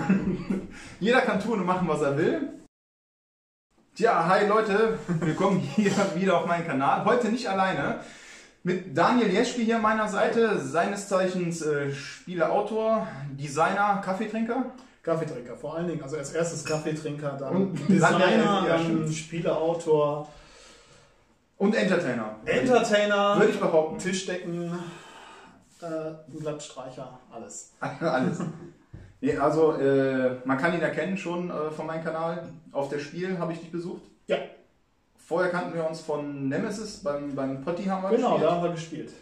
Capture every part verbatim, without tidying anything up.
Jeder kann tun und machen, was er will. Tja, hi Leute, willkommen hier wieder auf meinem Kanal. Heute nicht alleine. Mit Daniel Jeschke hier an meiner Seite, seines Zeichens äh, Spieleautor, Designer, Kaffeetrinker. Kaffeetrinker, vor allen Dingen, also als erstes Kaffeetrinker, dann und Designer, ja, dann Spieleautor. Und Entertainer. Entertainer, würde ich behaupten. Tischdecken, äh, ein Glattstreicher, alles. Alles. Nee, also äh, man kann ihn erkennen schon äh, von meinem Kanal. Auf der Spiel habe ich dich besucht. Ja. Vorher kannten wir uns von Nemesis, beim, beim Potti haben wir genau, gespielt. da haben wir gespielt.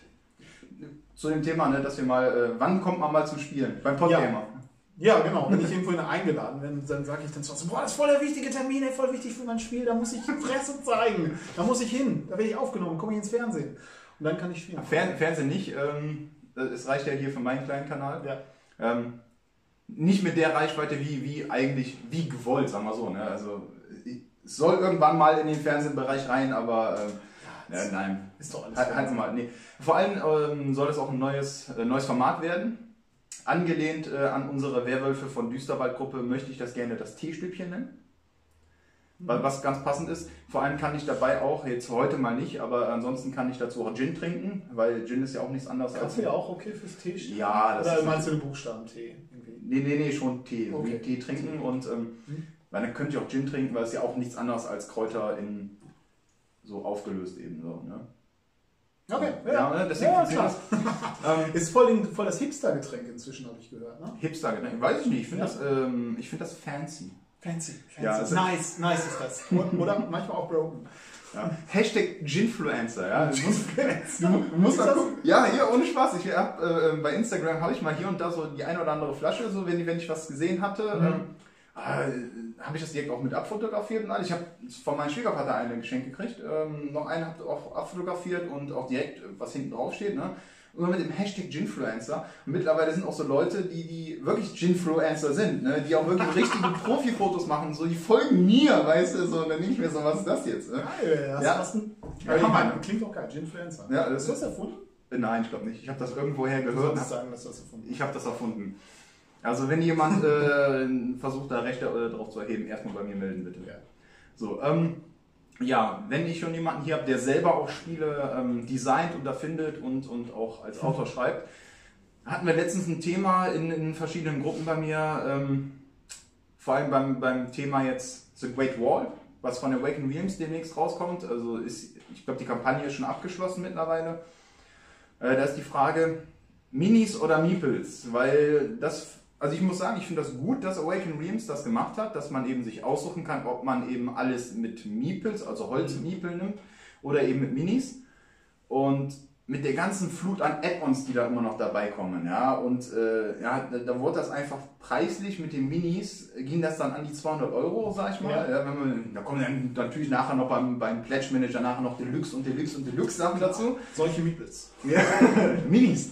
Zu dem Thema, ne, dass wir mal, äh, wann kommt man mal zum Spielen? Beim Podgamer. Ja. ja, genau. Wenn ich irgendwo eingeladen bin, dann sage ich dann so, boah, das ist voll der wichtige Termin, ey, voll wichtig für mein Spiel, da muss ich Fresse zeigen. Da muss ich hin, da werde ich aufgenommen, komme ich ins Fernsehen. Und dann kann ich spielen. Fern Fernsehen nicht, ähm, es reicht ja hier für meinen kleinen Kanal. Ja. Ähm, nicht mit der Reichweite wie, wie eigentlich, wie gewollt, sagen wir so. Ne? Also es soll irgendwann mal in den Fernsehbereich rein, aber ähm, ja, nein. Ist doch alles. Halt, halt mal, nee. Vor allem ähm, soll es auch ein neues, äh, neues Format werden. Angelehnt äh, an unsere Werwölfe von Düsterwald-Gruppe möchte ich das gerne das Teestübchen nennen. Weil was ganz passend ist, vor allem kann ich dabei auch, jetzt heute mal nicht, aber ansonsten kann ich dazu auch Gin trinken, weil Gin ist ja auch nichts anderes als... Kaffee auch okay fürs Tee? Ja, das Oder ist... meinst du den Buchstaben-Tee? Nee, nee, nee, schon Tee. Okay. Tee trinken Tee. und ähm, hm? weil dann könnt ihr auch Gin trinken, weil es ja auch nichts anderes als Kräuter in so aufgelöst eben so, ne? Okay, ja, ja, ja, deswegen ja klar. ähm, ist voll, den, voll das Hipster-Getränk inzwischen, habe ich gehört, ne? Hipster-Getränk, weiß ich nicht, ich finde Ja. das, ähm, ich find das fancy. Fancy, fancy. Ja, also nice, nice ist das. Oder manchmal auch broken. Ja. Hashtag Ginfluencer, ja. Du musst, Ginfluencer. du musst Ist mal das? gucken. Ja, hier ohne Spaß. Ich hab, äh, bei Instagram habe ich mal hier und da so die eine oder andere Flasche, so wenn, wenn ich was gesehen hatte, Mhm. ähm, äh, habe ich das direkt auch mit abfotografiert und alles. Ich habe von meinem Schwiegervater eine geschenkt gekriegt, ähm, noch eine habe auch abfotografiert und auch direkt, was hinten drauf steht, ne? Immer mit dem Hashtag Ginfluencer. Und mittlerweile sind auch so Leute, die, die wirklich Ginfluencer sind, ne? Die auch wirklich richtige Profifotos machen, so die folgen mir, weißt du, so, und dann denke ich mir so, was ist das jetzt? Ne? Geil, hast Ja. du was denn? Ja, Ja, Hammer. klingt auch geil, Ginfluencer. Ja, Hast das du das erfunden? Nein, ich glaube nicht. Ich habe das irgendwoher Du gehört. solltest sagen, dass du das erfunden Ich habe das erfunden. Also wenn jemand äh, versucht, da Rechte äh, drauf zu erheben, erstmal bei mir melden, bitte. Ja. So, ähm, ja, wenn ich schon jemanden hier habe, der selber auch Spiele ähm, designt und erfindet und, und auch als Autor schreibt, hatten wir letztens ein Thema in, in verschiedenen Gruppen bei mir, ähm, vor allem beim, beim Thema jetzt The Great Wall, was von Awaken Realms demnächst rauskommt. Also ist, ich glaube, die Kampagne ist schon abgeschlossen mittlerweile. Äh, da ist die Frage, Minis oder Meeples, weil das, also ich muss sagen, ich finde das gut, dass Awaken Realms das gemacht hat, dass man eben sich aussuchen kann, ob man eben alles mit Meeples, also Holz-Meeple nimmt oder eben mit Minis. Und mit der ganzen Flut an Add-ons, die da immer noch dabei kommen, ja, und äh, ja, da, da wurde das einfach preislich mit den Minis, ging das dann an die zweihundert Euro, sag ich mal. Ja. Ja, wenn man, da kommen dann natürlich nachher noch beim, beim Pledge Manager nachher noch Deluxe und Deluxe und Deluxe Sachen dazu. Solche Meeples. Ja. Minis.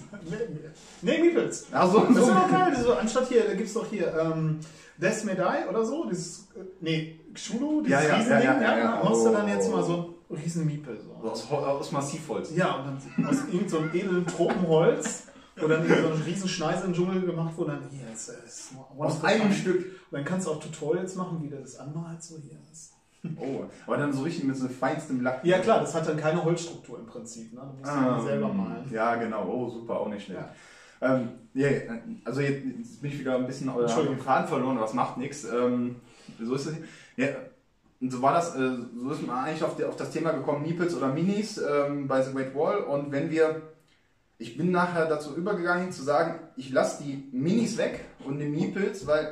Nee, Meeples. Ach so, Das so. ist doch geil. So, anstatt hier, da gibt es doch hier ähm, Death May Die oder so. Dieses, äh, nee, Xulu, dieses Ja, ja, Riesending. ja, ja, ja, ja. Da machst du dann Oh. jetzt mal so ein riesen Meeple. So. Aus, aus Massivholz. Ja, und dann aus irgendeinem so einem edlen Tropenholz, wo dann so eine riesen Schneise im Dschungel gemacht wurde, dann hier ist es. Aus einem Stück. Und dann kannst du auch Tutorials machen, wie du das anmalst, so hier ist. Oh, aber dann so richtig mit so feinstem Lack. Ja klar, das hat dann keine Holzstruktur im Prinzip, ne? Du musst Ah, dann selber malen. Ja, genau. Oh, super, auch nicht schlecht. Ja. Ähm, ja, also jetzt, jetzt bin ich wieder ein bisschen euer Faden verloren, aber es macht nichts. Ähm, so ist es. Ja, und so war das, äh, so ist man eigentlich auf, die, auf das Thema gekommen, Meeples oder Minis ähm, bei The Great Wall. Und wenn wir, ich bin nachher dazu übergegangen zu sagen, ich lasse die Minis weg und die Meeples, weil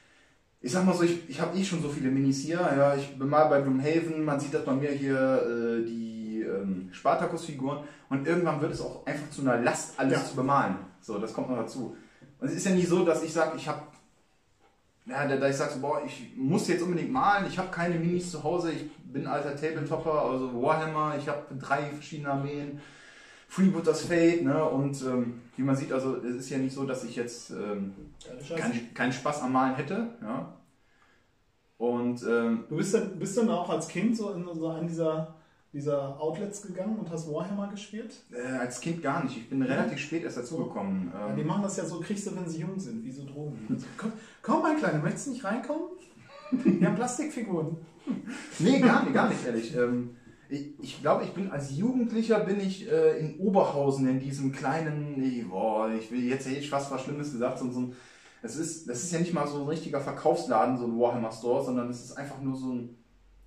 ich sag mal so, ich, ich habe eh schon so viele Minis hier. Ja, ich bin mal bei Gloomhaven, man sieht das bei mir hier, äh, die ähm, Spartacus-Figuren. Und irgendwann wird es auch einfach zu einer Last, alles Ja. zu bemalen. So, das kommt noch dazu. Und es ist ja nicht so, dass ich sage, ich habe, ja, da, da ich sage so, boah, ich muss jetzt unbedingt malen, ich habe keine Minis zu Hause, ich bin alter Tabletopper, also Warhammer, ich habe drei verschiedene Armeen, Freebooters Fate, ne, und ähm, wie man sieht, also es ist ja nicht so, dass ich jetzt ähm, keinen kein Spaß am Malen hätte, ja. Und ähm, Du bist dann, bist dann auch als Kind so in so einem dieser dieser Outlets gegangen und hast Warhammer gespielt? Äh, als Kind gar nicht. Ich bin relativ spät erst dazugekommen. Ja, Ähm, die machen das ja so, kriegst du, wenn sie jung sind, wie so Drogen. Also, komm, komm, mein Kleiner, möchtest du nicht reinkommen? Wir haben Plastikfiguren. Nee, gar nicht, gar nicht, ehrlich. Ähm, ich ich glaube, ich bin als Jugendlicher bin ich äh, in Oberhausen in diesem kleinen, nee, boah, ich will jetzt hätte ich fast was Schlimmes gesagt, so, so ein, das ist, das ist ja nicht mal so ein richtiger Verkaufsladen, so ein Warhammer Store, sondern es ist einfach nur so ein,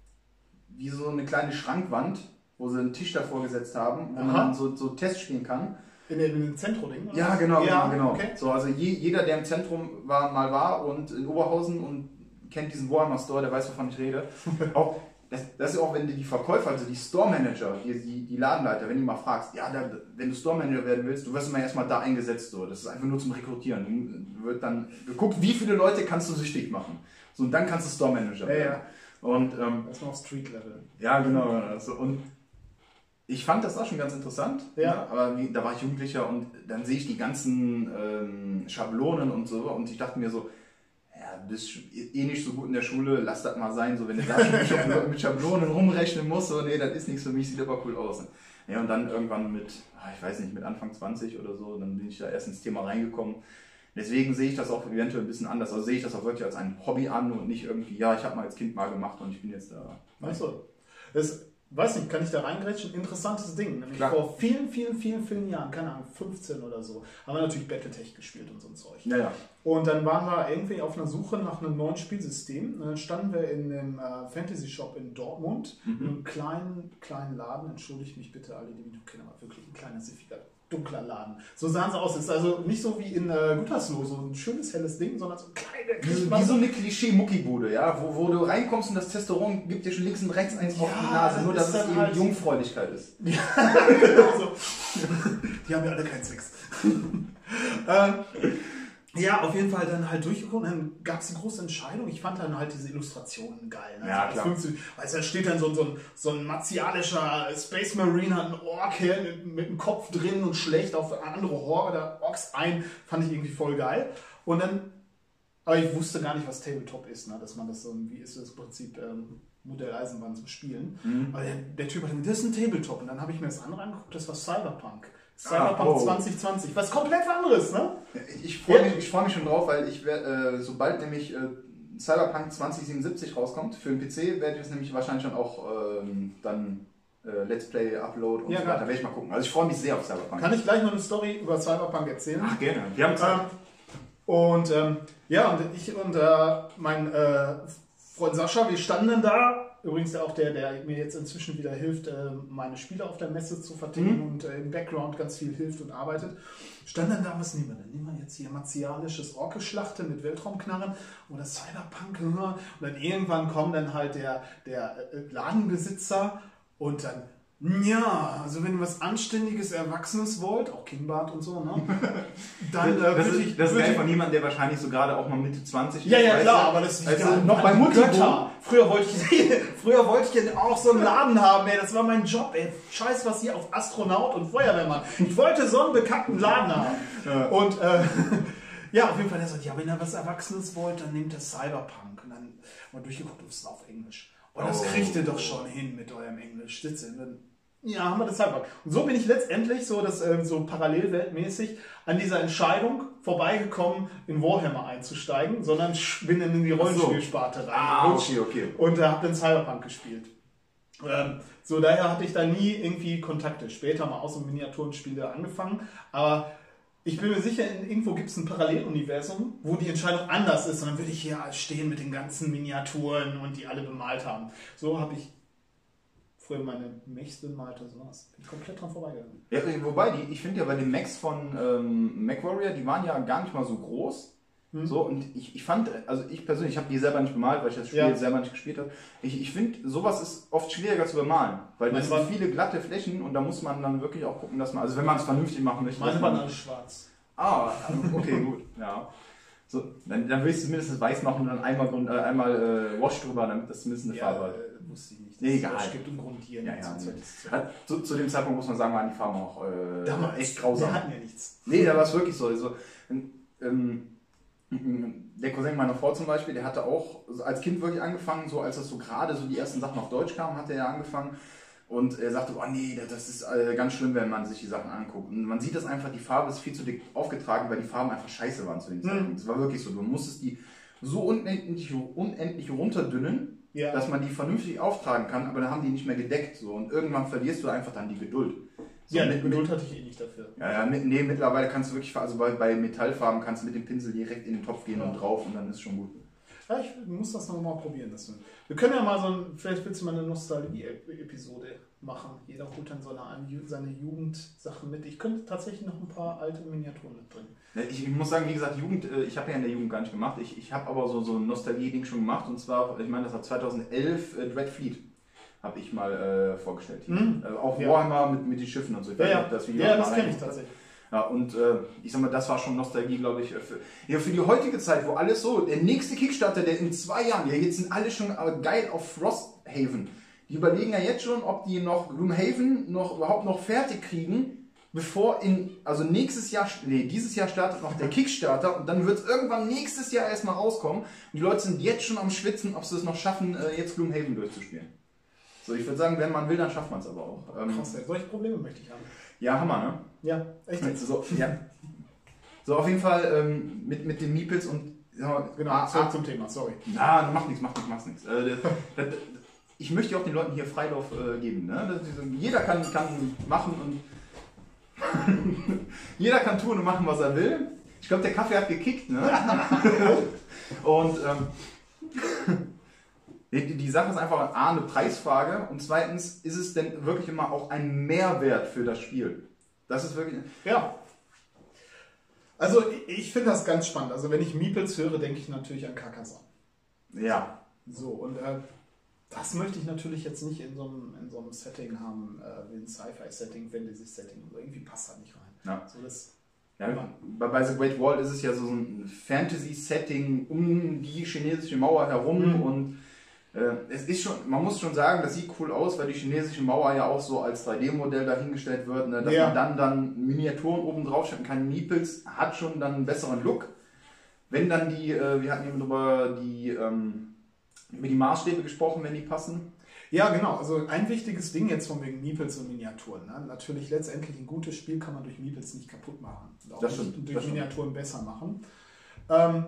wie so eine kleine Schrankwand, wo sie einen Tisch davor gesetzt haben, wo Aha. man dann so, so Tests spielen kann. In dem, in dem Zentrum-Ding? Ja, genau, ja, genau, genau. Okay. So, also je, jeder, der im Zentrum war, mal war und in Oberhausen und kennt diesen Warhammer Store, der weiß, wovon ich rede. Auch, das, das ist auch, wenn du die Verkäufer, also die Store Manager, die, die, die Ladenleiter, wenn du mal fragst, ja, da, wenn du Store Manager werden willst, du wirst immer erstmal da eingesetzt, so. Das ist einfach nur zum Rekrutieren. Du wird dann geguckt, wie viele Leute kannst du süchtig machen. So, und dann kannst du Store Manager werden. Ja, ja. Und, ähm, Das ist noch Street-Level. ja, genau. genau. So, und ich fand das auch schon ganz interessant, Ja. ja, aber wie, da war ich Jugendlicher und dann sehe ich die ganzen ähm, Schablonen und so und ich dachte mir so, ja, du bist eh nicht so gut in der Schule, lass das mal sein, so wenn du da schon mit Schablonen, mit Schablonen rumrechnen musst, so, nee, das ist nichts für mich, sieht aber cool aus. Ja, und dann irgendwann mit, ich weiß nicht, mit Anfang zwanzig oder so, dann bin ich da erst ins Thema reingekommen. Deswegen sehe ich das auch eventuell ein bisschen anders, also sehe ich das auch wirklich als ein Hobby an und nicht irgendwie, ja, ich habe mal als Kind mal gemacht und ich bin jetzt da. Weißt du, das, weiß nicht, kann ich da reingrätschen? Interessantes Ding. Nämlich Klar. vor vielen, vielen, vielen, vielen Jahren, keine Ahnung, fünfzehn oder so, haben wir natürlich Battletech gespielt und so ein Zeug. Ja, ja. Und dann waren wir irgendwie auf einer Suche nach einem neuen Spielsystem. Und dann standen wir in einem äh, Fantasy Shop in Dortmund, Mhm. in einem kleinen, kleinen Laden. Entschuldigt mich bitte alle, die mich noch kennen, aber wirklich ein kleiner, siffiger, dunkler Laden. So sahen sie aus. Es ist also nicht so wie in äh, Gütersloh, so ein schönes, helles Ding, sondern so ein kleine, Wie, wie so eine Klischee-Muckibude, ja, wo, wo du reinkommst und das Testosteron gibt dir schon links und rechts eins Ja, auf die Nase, nur das dass ist es dann eben halt- Jungfräulichkeit ist. Genau so. Die haben ja alle keinen Sex. ähm, ja, auf jeden Fall dann halt durchgeguckt und dann gab es eine große Entscheidung. Ich fand dann halt diese Illustrationen geil. Ne? Ja, als klar. fünfzig, weißt du, da steht dann so, so, ein, so ein martialischer Space Marine, hat einen Ork her, mit, mit dem Kopf drin und schlägt auf eine andere Horde der Orks ein. Fand ich irgendwie voll geil. Und dann, aber ich wusste gar nicht, was Tabletop ist, ne? Dass man das so, wie ist das Prinzip, ähm, Modelleisenbahn zum Spielen. Mhm. Aber der, der Typ hat gesagt, das ist ein Tabletop. Und dann habe ich mir das andere angeguckt, das war Cyberpunk. Cyberpunk Ah, oh. zwanzig zwanzig, was komplett anderes, ne? Ich freue mich, ich freu mich schon drauf, weil ich werd, äh, sobald nämlich äh, Cyberpunk zwanzig siebenundsiebzig rauskommt für den P C, werde ich es nämlich wahrscheinlich schon auch ähm, dann äh, Let's Play, Upload und Ja, so klar. weiter, werde ich mal gucken. Also ich freue mich sehr auf Cyberpunk. Kann ich gleich noch eine Story über Cyberpunk erzählen? Ach, gerne. Wir haben Zeit. Ähm, und ähm, ja, und ich und äh, mein äh, Freund Sascha, wir standen dann da. Übrigens auch der, der mir jetzt inzwischen wieder hilft, äh, meine Spiele auf der Messe zu verticken Mhm. und äh, im Background ganz viel hilft und arbeitet. Stand dann da, was nehmen wir denn? Nehmen wir jetzt hier martialisches Orkeschlachte mit Weltraumknarren oder Cyberpunk? Und dann irgendwann kommt dann halt der, der äh, Ladenbesitzer und dann, ja, also wenn ihr was Anständiges, Erwachsenes wollt, auch Kinnbart und so, ne? Dann äh, das würde ist, ich... das ist würd geil ich- von jemandem, der wahrscheinlich so gerade auch mal Mitte zwanzig ist. ja, ja, weißt klar, du? aber das ist Also ja, noch bei die Mutti. Götter. Früher wollte ich, früher wollte ich ja auch so einen Laden haben, ey. Das war mein Job, ey. Scheiß was hier auf Astronaut und Feuerwehrmann. Ich wollte so einen bekannten Laden haben. Ja. Und äh, ja, auf jeden Fall, der sagt, ja, wenn ihr was Erwachsenes wollt, dann nehmt das Cyberpunk. Und dann haben wir durchgeguckt, das ist auf Englisch. Und das Oh. kriegt ihr doch schon hin mit eurem Englisch. Sitze in den ja, haben wir das Cyberpunk. Und so bin ich letztendlich so, das, ähm, so parallelweltmäßig an dieser Entscheidung vorbeigekommen, in Warhammer einzusteigen, sondern sch- bin dann in die Rollenspielsparte Ah, reingerutscht okay, okay. und äh, habe dann Cyberpunk gespielt. Ähm, so, daher hatte ich da nie irgendwie Kontakte. Später mal aus und Miniaturenspiele angefangen, aber ich bin mir sicher, in, irgendwo gibt es ein Paralleluniversum, wo die Entscheidung anders ist und dann würde ich hier stehen mit den ganzen Miniaturen und die alle bemalt haben. So habe ich früher meine Mechs bemalt oder sowas. Bin komplett dran vorbeigegangen. Ja, wobei, die, ich finde ja bei den Mechs von ähm, MechWarrior, die waren ja gar nicht mal so groß. Hm. So, und ich, ich fand, also ich persönlich, ich habe die selber nicht bemalt, weil ich das Spiel Ja. selber nicht gespielt habe. Ich, ich finde, sowas ist oft schwieriger zu bemalen, weil das Meine sind viele glatte Flächen und da muss man dann wirklich auch gucken, dass man, also wenn man es vernünftig machen möchte. Meine dass waren man, alle schwarz. ah, okay, gut, ja. So, dann, dann will ich es zumindest weiß machen und dann einmal, Grund- äh, einmal äh, Wash drüber, damit das zumindest eine Farbe hat. äh, wusste ich nicht. Nee, egal. Es gibt und Grundieren. Ja, und ja, so. nee. Hat- zu, zu dem Zeitpunkt muss man sagen, waren die Farben auch äh, Damals, echt grausam. Wir hatten ja nichts. Nee, da war es wirklich so. Also, ähm, der Cousin meiner Frau zum Beispiel, der hatte auch als Kind wirklich angefangen, so als das so gerade so die ersten Sachen auf Deutsch kamen, hat er ja angefangen. Und er sagte, oh nee, das ist äh, ganz schlimm, wenn man sich die Sachen anguckt. Und man sieht das einfach, die Farbe ist viel zu dick aufgetragen, weil die Farben einfach scheiße waren zu den Zeitpunkt. Es mhm. war wirklich so, du musstest die so unendlich, unendlich runterdünnen, ja. dass man die vernünftig auftragen kann, aber dann haben die nicht mehr gedeckt. So. Und irgendwann verlierst du einfach dann die Geduld. So, ja, mit Geduld hatte ich eh nicht dafür. Ja, ja, mit, nee, mittlerweile kannst du wirklich, also bei, bei Metallfarben kannst du mit dem Pinsel direkt in den Topf gehen ja. und drauf und dann ist schon gut. Ja, ich muss das nochmal probieren. Das wir können ja mal so ein, vielleicht willst du mal eine Nostalgie-Episode machen. Jeder holt dann so eine, seine Jugendsachen mit. Ich könnte tatsächlich noch ein paar alte Miniaturen mitbringen. Ich, ich muss sagen, wie gesagt, Jugend, ich habe ja in der Jugend gar nicht gemacht. Ich, ich habe aber so, so ein Nostalgie-Ding schon gemacht. Und zwar, ich meine, das war zweitausendelf äh, Dread Fleet. Habe ich mal äh, vorgestellt. Mhm. Äh, auch ja. Warhammer mit, mit den Schiffen und so. Ich ja, ja. das, ja, das kenne ich tatsächlich. Ja, und äh, ich sag mal, das war schon Nostalgie, glaube ich, für, ja, für die heutige Zeit, wo alles so, der nächste Kickstarter, der in zwei Jahren, ja, jetzt sind alle schon geil auf Frosthaven. Die überlegen ja jetzt schon, ob die noch Gloomhaven noch überhaupt noch fertig kriegen, bevor in, also nächstes Jahr, nee, dieses Jahr startet noch der Kickstarter und dann wird es irgendwann nächstes Jahr erstmal rauskommen. Und die Leute sind jetzt schon am Schwitzen, ob sie es noch schaffen, jetzt Gloomhaven durchzuspielen. So, ich würde sagen, wenn man will, dann schafft man es aber auch. Ähm, Krass, solche Probleme möchte ich haben. Ja, Hammer, ne? Ja, echt. So, ja. So, auf jeden Fall ähm, mit, mit den Meeples und... Ja, genau, ah, zurück ah, zum Thema, sorry. Na, macht nichts, macht nichts, macht nichts. Äh, das, das, ich möchte ja auch den Leuten hier Freilauf äh, geben. Ne? Das, jeder kann, kann machen und... jeder kann tun und machen, was er will. Ich glaube, der Kaffee hat gekickt, ne? Und... Ähm, Die, die Sache ist einfach A, eine Preisfrage und zweitens, ist es denn wirklich immer auch ein Mehrwert für das Spiel? Das ist wirklich... Ja. Also ich, ich finde das ganz spannend. Also wenn ich Meeples höre, denke ich natürlich an Carcassonne. Ja. So, und äh, das möchte ich natürlich jetzt nicht in so einem, in so einem Setting haben, äh, wie ein Sci-Fi-Setting, Fantasy-Setting. Also irgendwie passt da nicht rein. Ja. So, das ja, bei, bei The Great Wall ist es ja so ein Fantasy-Setting um die chinesische Mauer herum mhm. und es ist schon, man muss schon sagen, das sieht cool aus, weil die chinesische Mauer ja auch so als drei D Modell dahingestellt wird, ne, dass ja. man dann, dann Miniaturen oben drauf stecken kann. Meeples hat schon dann einen besseren Look. Wenn dann die, äh, wir hatten eben drüber die, ähm, über die Maßstäbe gesprochen, wenn die passen. Ja, genau. Also ein wichtiges Ding jetzt von wegen Meeples und Miniaturen. Ne? Natürlich letztendlich ein gutes Spiel kann man durch Meeples nicht kaputt machen. Und auch das nicht stimmt, durch das Miniaturen stimmt. besser machen. Ähm,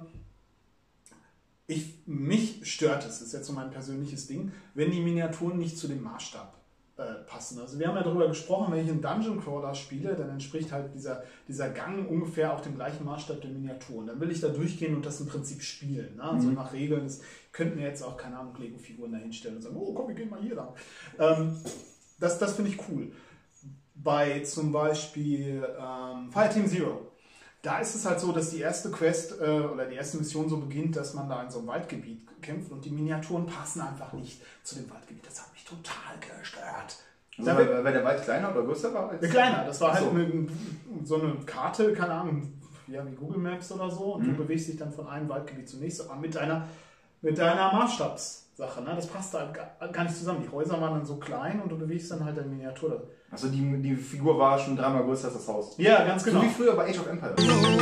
Ich, mich stört es, das ist jetzt so mein persönliches Ding, wenn die Miniaturen nicht zu dem Maßstab äh, passen. Also wir haben ja darüber gesprochen, wenn ich einen Dungeon Crawler spiele, dann entspricht halt dieser, dieser Gang ungefähr auch dem gleichen Maßstab der Miniaturen. Dann will ich da durchgehen und das im Prinzip spielen. Ne? Also mhm. nach Regeln, das könnten wir jetzt auch, keine Ahnung, Lego-Figuren da hinstellen und sagen, oh komm, wir gehen mal hier lang. Ähm, das das finde ich cool. Bei zum Beispiel ähm, Fireteam Zero. Da ist es halt so, dass die erste Quest äh, oder die erste Mission so beginnt, dass man da in so einem Waldgebiet kämpft und die Miniaturen passen einfach nicht zu dem Waldgebiet. Das hat mich total gestört. Also weil, weil der Wald kleiner oder größer war? Als kleiner, das war halt so. eine, so eine Karte, keine Ahnung, ja, wie Google Maps oder so. Und mhm. du bewegst dich dann von einem Waldgebiet zum nächsten, aber mit deiner, mit deiner Maßstabssache. Ne? Das passt halt gar nicht zusammen. Die Häuser waren dann so klein und du bewegst dann halt deine Miniatur. Also die, die Figur war schon dreimal größer als das Haus. Ja, ganz genau. So wie früher bei Age of Empires.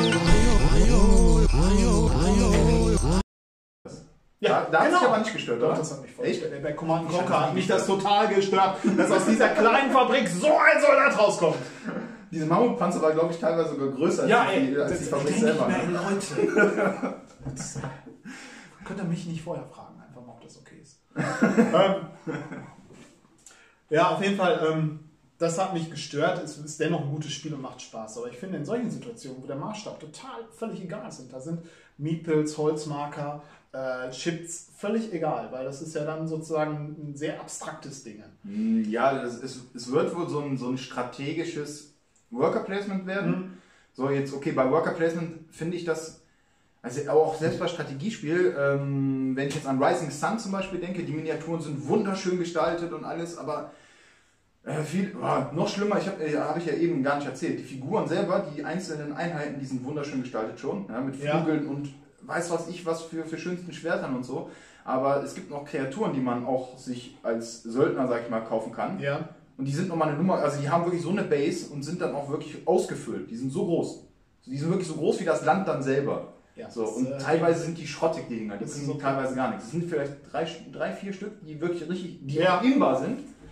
Ja, da, da genau. hat sich aber nicht gestört, oder? Das hat mich voll gestört. Bei Command and Conquer hat mich das total gestört, dass aus dieser kleinen Fabrik so ein Soldat rauskommt. Diese Mammutpanzer war, glaube ich, teilweise sogar größer als, ja, die, als das, die Fabrik ich selber. Nicht mehr, Leute. Das, könnt ihr mich nicht vorher fragen, einfach mal, ob das okay ist. ähm, ja, auf jeden Fall, ähm, das hat mich gestört. Es ist dennoch ein gutes Spiel und macht Spaß. Aber ich finde, in solchen Situationen, wo der Maßstab total völlig egal ist, da sind Meeples, Holzmarker, äh, Chips völlig egal, weil das ist ja dann sozusagen ein sehr abstraktes Ding. Ja, das ist, es wird wohl so ein, so ein strategisches Worker Placement werden. Mhm. So, jetzt, okay, bei Worker Placement finde ich das, also auch selbst bei Strategiespiel, ähm, wenn ich jetzt an Rising Sun zum Beispiel denke, die Miniaturen sind wunderschön gestaltet und alles, aber äh, viel, oh, noch schlimmer, ich habe äh, hab ich ja eben gar nicht erzählt, die Figuren selber, die einzelnen Einheiten, die sind wunderschön gestaltet schon, ja, mit Flügeln ja. und weiß was ich, was für, für schönsten Schwertern und so, aber es gibt noch Kreaturen, die man auch sich als Söldner, sag ich mal, kaufen kann. Ja. Und die sind nochmal eine Nummer, also die haben wirklich so eine Base und sind dann auch wirklich ausgefüllt. Die sind so groß. Die sind wirklich so groß wie das Land dann selber. Ja, so, das, und äh, teilweise sind die schrottig, die Dinger. Die sind so teilweise gar nichts. Es sind vielleicht drei, drei, vier Stück, die wirklich richtig, die ja. imbar sind.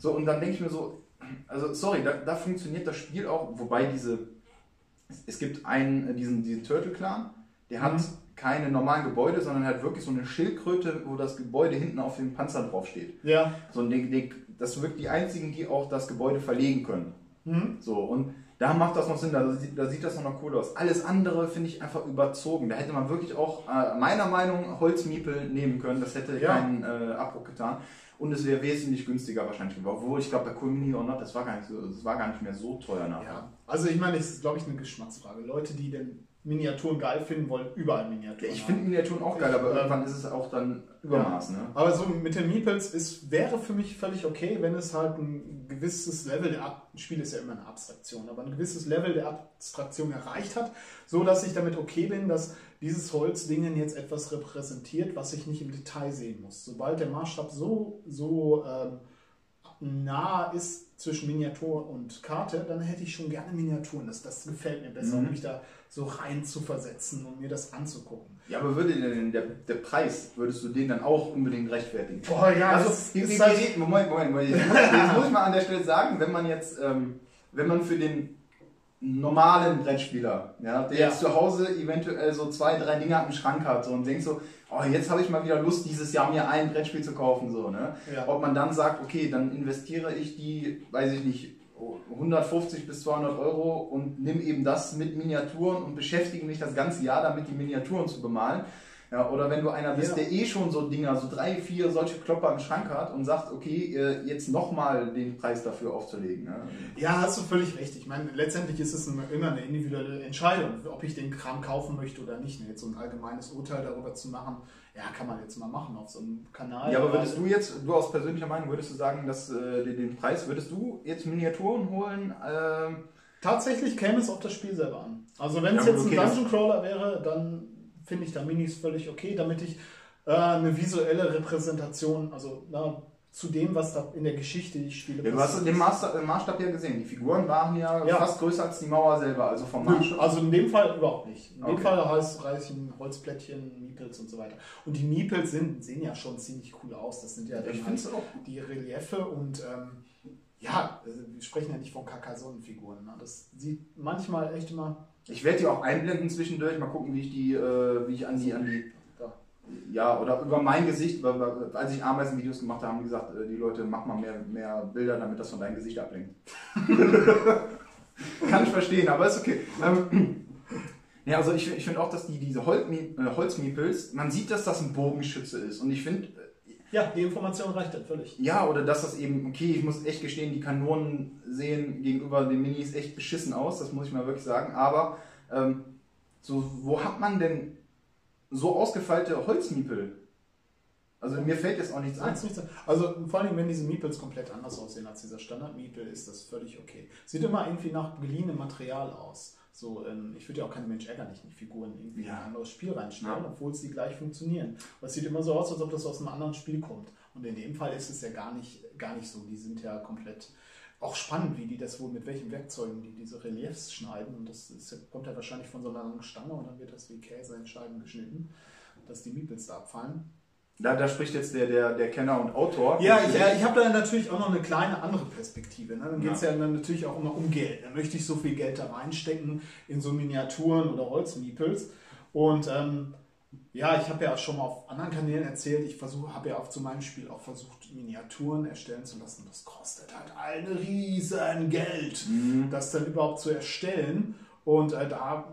So, und dann denke ich mir so, also sorry, da, da funktioniert das Spiel auch, wobei diese, es, es gibt einen, diesen, diesen Turtle-Clan, der hat mhm. keine normalen Gebäude, sondern hat wirklich so eine Schildkröte, wo das Gebäude hinten auf dem Panzer drauf steht. Ja. So, und die, die, das sind wirklich die einzigen, die auch das Gebäude verlegen können. Mhm. So, und da macht das noch Sinn, da sieht, da sieht das noch cool aus. Alles andere finde ich einfach überzogen. Da hätte man wirklich auch, äh, meiner Meinung nach, Holzmiepel nehmen können. Das hätte ja. keinen äh, Abbruch getan. Und es wäre wesentlich günstiger wahrscheinlich geworden. Obwohl, ich glaube, bei Cool Mini or Not, das war gar nicht, so, das war gar nicht mehr so teuer nachher. Ja. Also ich meine, es ist, glaube ich, eine Geschmacksfrage. Leute, die denn Miniaturen geil finden, wollen überall Miniaturen. Ja, ich finde Miniaturen auch geil, ich, aber ähm, irgendwann ist es auch dann Übermaß. Ja. Ne? Aber so mit den Meeples, es wäre für mich völlig okay, wenn es halt ein gewisses Level der Ab ein Spiel ist ja immer eine Abstraktion, aber ein gewisses Level der Abstraktion erreicht hat, so dass ich damit okay bin, dass dieses Holzdingen jetzt etwas repräsentiert, was ich nicht im Detail sehen muss. Sobald der Maßstab so, so ähm, nah ist zwischen Miniatur und Karte, dann hätte ich schon gerne Miniaturen. Das, das gefällt mir besser, mhm. um mich da so rein zu versetzen und mir das anzugucken. Ja, aber würde denn der, der Preis, würdest du den dann auch unbedingt rechtfertigen? Boah, ja, also, das wie, ist wie, halt wie, Moment, Moment, Moment. Jetzt muss ich mal an der Stelle sagen, wenn man jetzt, ähm, wenn man für den normalen Brettspieler, ja, der ja. jetzt zu Hause eventuell so zwei, drei Dinge im Schrank hat so, und denkt so, oh, jetzt habe ich mal wieder Lust, dieses Jahr mir ein Brettspiel zu kaufen, so, ne? Ja. Ob man dann sagt, okay, dann investiere ich die, weiß ich nicht, hundertfünfzig bis zweihundert Euro und nimm eben das mit Miniaturen und beschäftige mich das ganze Jahr damit, die Miniaturen zu bemalen. Ja, oder wenn du einer bist, ja. der eh schon so Dinger, so drei, vier solche Klopper im Schrank hat und sagt, okay, jetzt nochmal den Preis dafür aufzulegen. Ne? Ja, hast du völlig recht. Ich meine, letztendlich ist es immer eine individuelle Entscheidung, ob ich den Kram kaufen möchte oder nicht. Jetzt so ein allgemeines Urteil darüber zu machen, ja, kann man jetzt mal machen auf so einem Kanal. Ja, aber würdest du jetzt, du aus persönlicher Meinung, würdest du sagen, dass äh, den, den Preis, würdest du jetzt Miniaturen holen? Äh Tatsächlich käme es auf das Spiel selber an. Also wenn es ja, jetzt okay, ein Dungeon Crawler wäre, dann finde ich da Minis völlig okay, damit ich äh, eine visuelle Repräsentation, also na, zu dem, was da in der Geschichte die Spiele ja, du hast den Maßstab, den Maßstab ja gesehen. Die Figuren waren ja, ja fast größer als die Mauer selber, also vom Maßstab. Also in dem Fall überhaupt nicht. In okay. dem Fall heißt reichen Holzplättchen, Meeples und so weiter. Und die Meeples sind, sehen ja schon ziemlich cool aus. Das sind ja dann halt die Reliefe und ähm, ja, wir sprechen ja nicht von Carcassonne-Figuren. Ne? Das sieht manchmal echt immer... Ich werde die auch einblenden zwischendurch, mal gucken, wie ich die, äh, wie ich an die, an die, ja, oder über mein Gesicht, als ich Ameisenvideos gemacht habe, haben die gesagt, die Leute, mach mal mehr, mehr Bilder, damit das von deinem Gesicht ablenkt. Kann ich verstehen, aber ist okay. Ähm, ja, also ich, ich finde auch, dass die, diese Holzmiepels, man sieht, dass das ein Bogenschütze ist und ich finde... Ja, die Information reicht dann völlig. Ja, oder dass das eben, okay, ich muss echt gestehen, die Kanonen sehen gegenüber den Minis echt beschissen aus, das muss ich mal wirklich sagen, aber ähm, so, wo hat man denn so ausgefeilte Holzmiepel? Also mir fällt jetzt auch nichts ein. Also vor allem, wenn diese Meeples komplett anders aussehen als dieser Standard-Meeple, ist das völlig okay. Sieht immer irgendwie nach geliehenem Material aus. So, ähm, ich würde ja auch keine Mensch ärgern, nicht in Figuren irgendwie ja. in ein anderes Spiel reinstellen, ja. obwohl sie gleich funktionieren. Aber es sieht immer so aus, als ob das aus einem anderen Spiel kommt. Und in dem Fall ist es ja gar nicht, gar nicht so. Die sind ja komplett auch spannend, wie die das wohl, mit welchen Werkzeugen die diese Reliefs schneiden. Und das ist, kommt ja wahrscheinlich von so einer langen Stange und dann wird das wie Käse in Scheiben geschnitten, dass die Meeples da abfallen. Da, da spricht jetzt der, der, der Kenner und Autor. Ja, ich, ja, ich habe da natürlich auch noch eine kleine andere Perspektive. Ne? Dann geht es ja. ja dann natürlich auch immer um Geld. Dann möchte ich so viel Geld da reinstecken in so Miniaturen oder Holzmiepels. Und ähm, ja, ich habe ja schon mal auf anderen Kanälen erzählt, ich habe ja auch zu meinem Spiel auch versucht, Miniaturen erstellen zu lassen. Das kostet halt ein riesen Geld, mhm. das dann überhaupt zu erstellen. Und äh, da...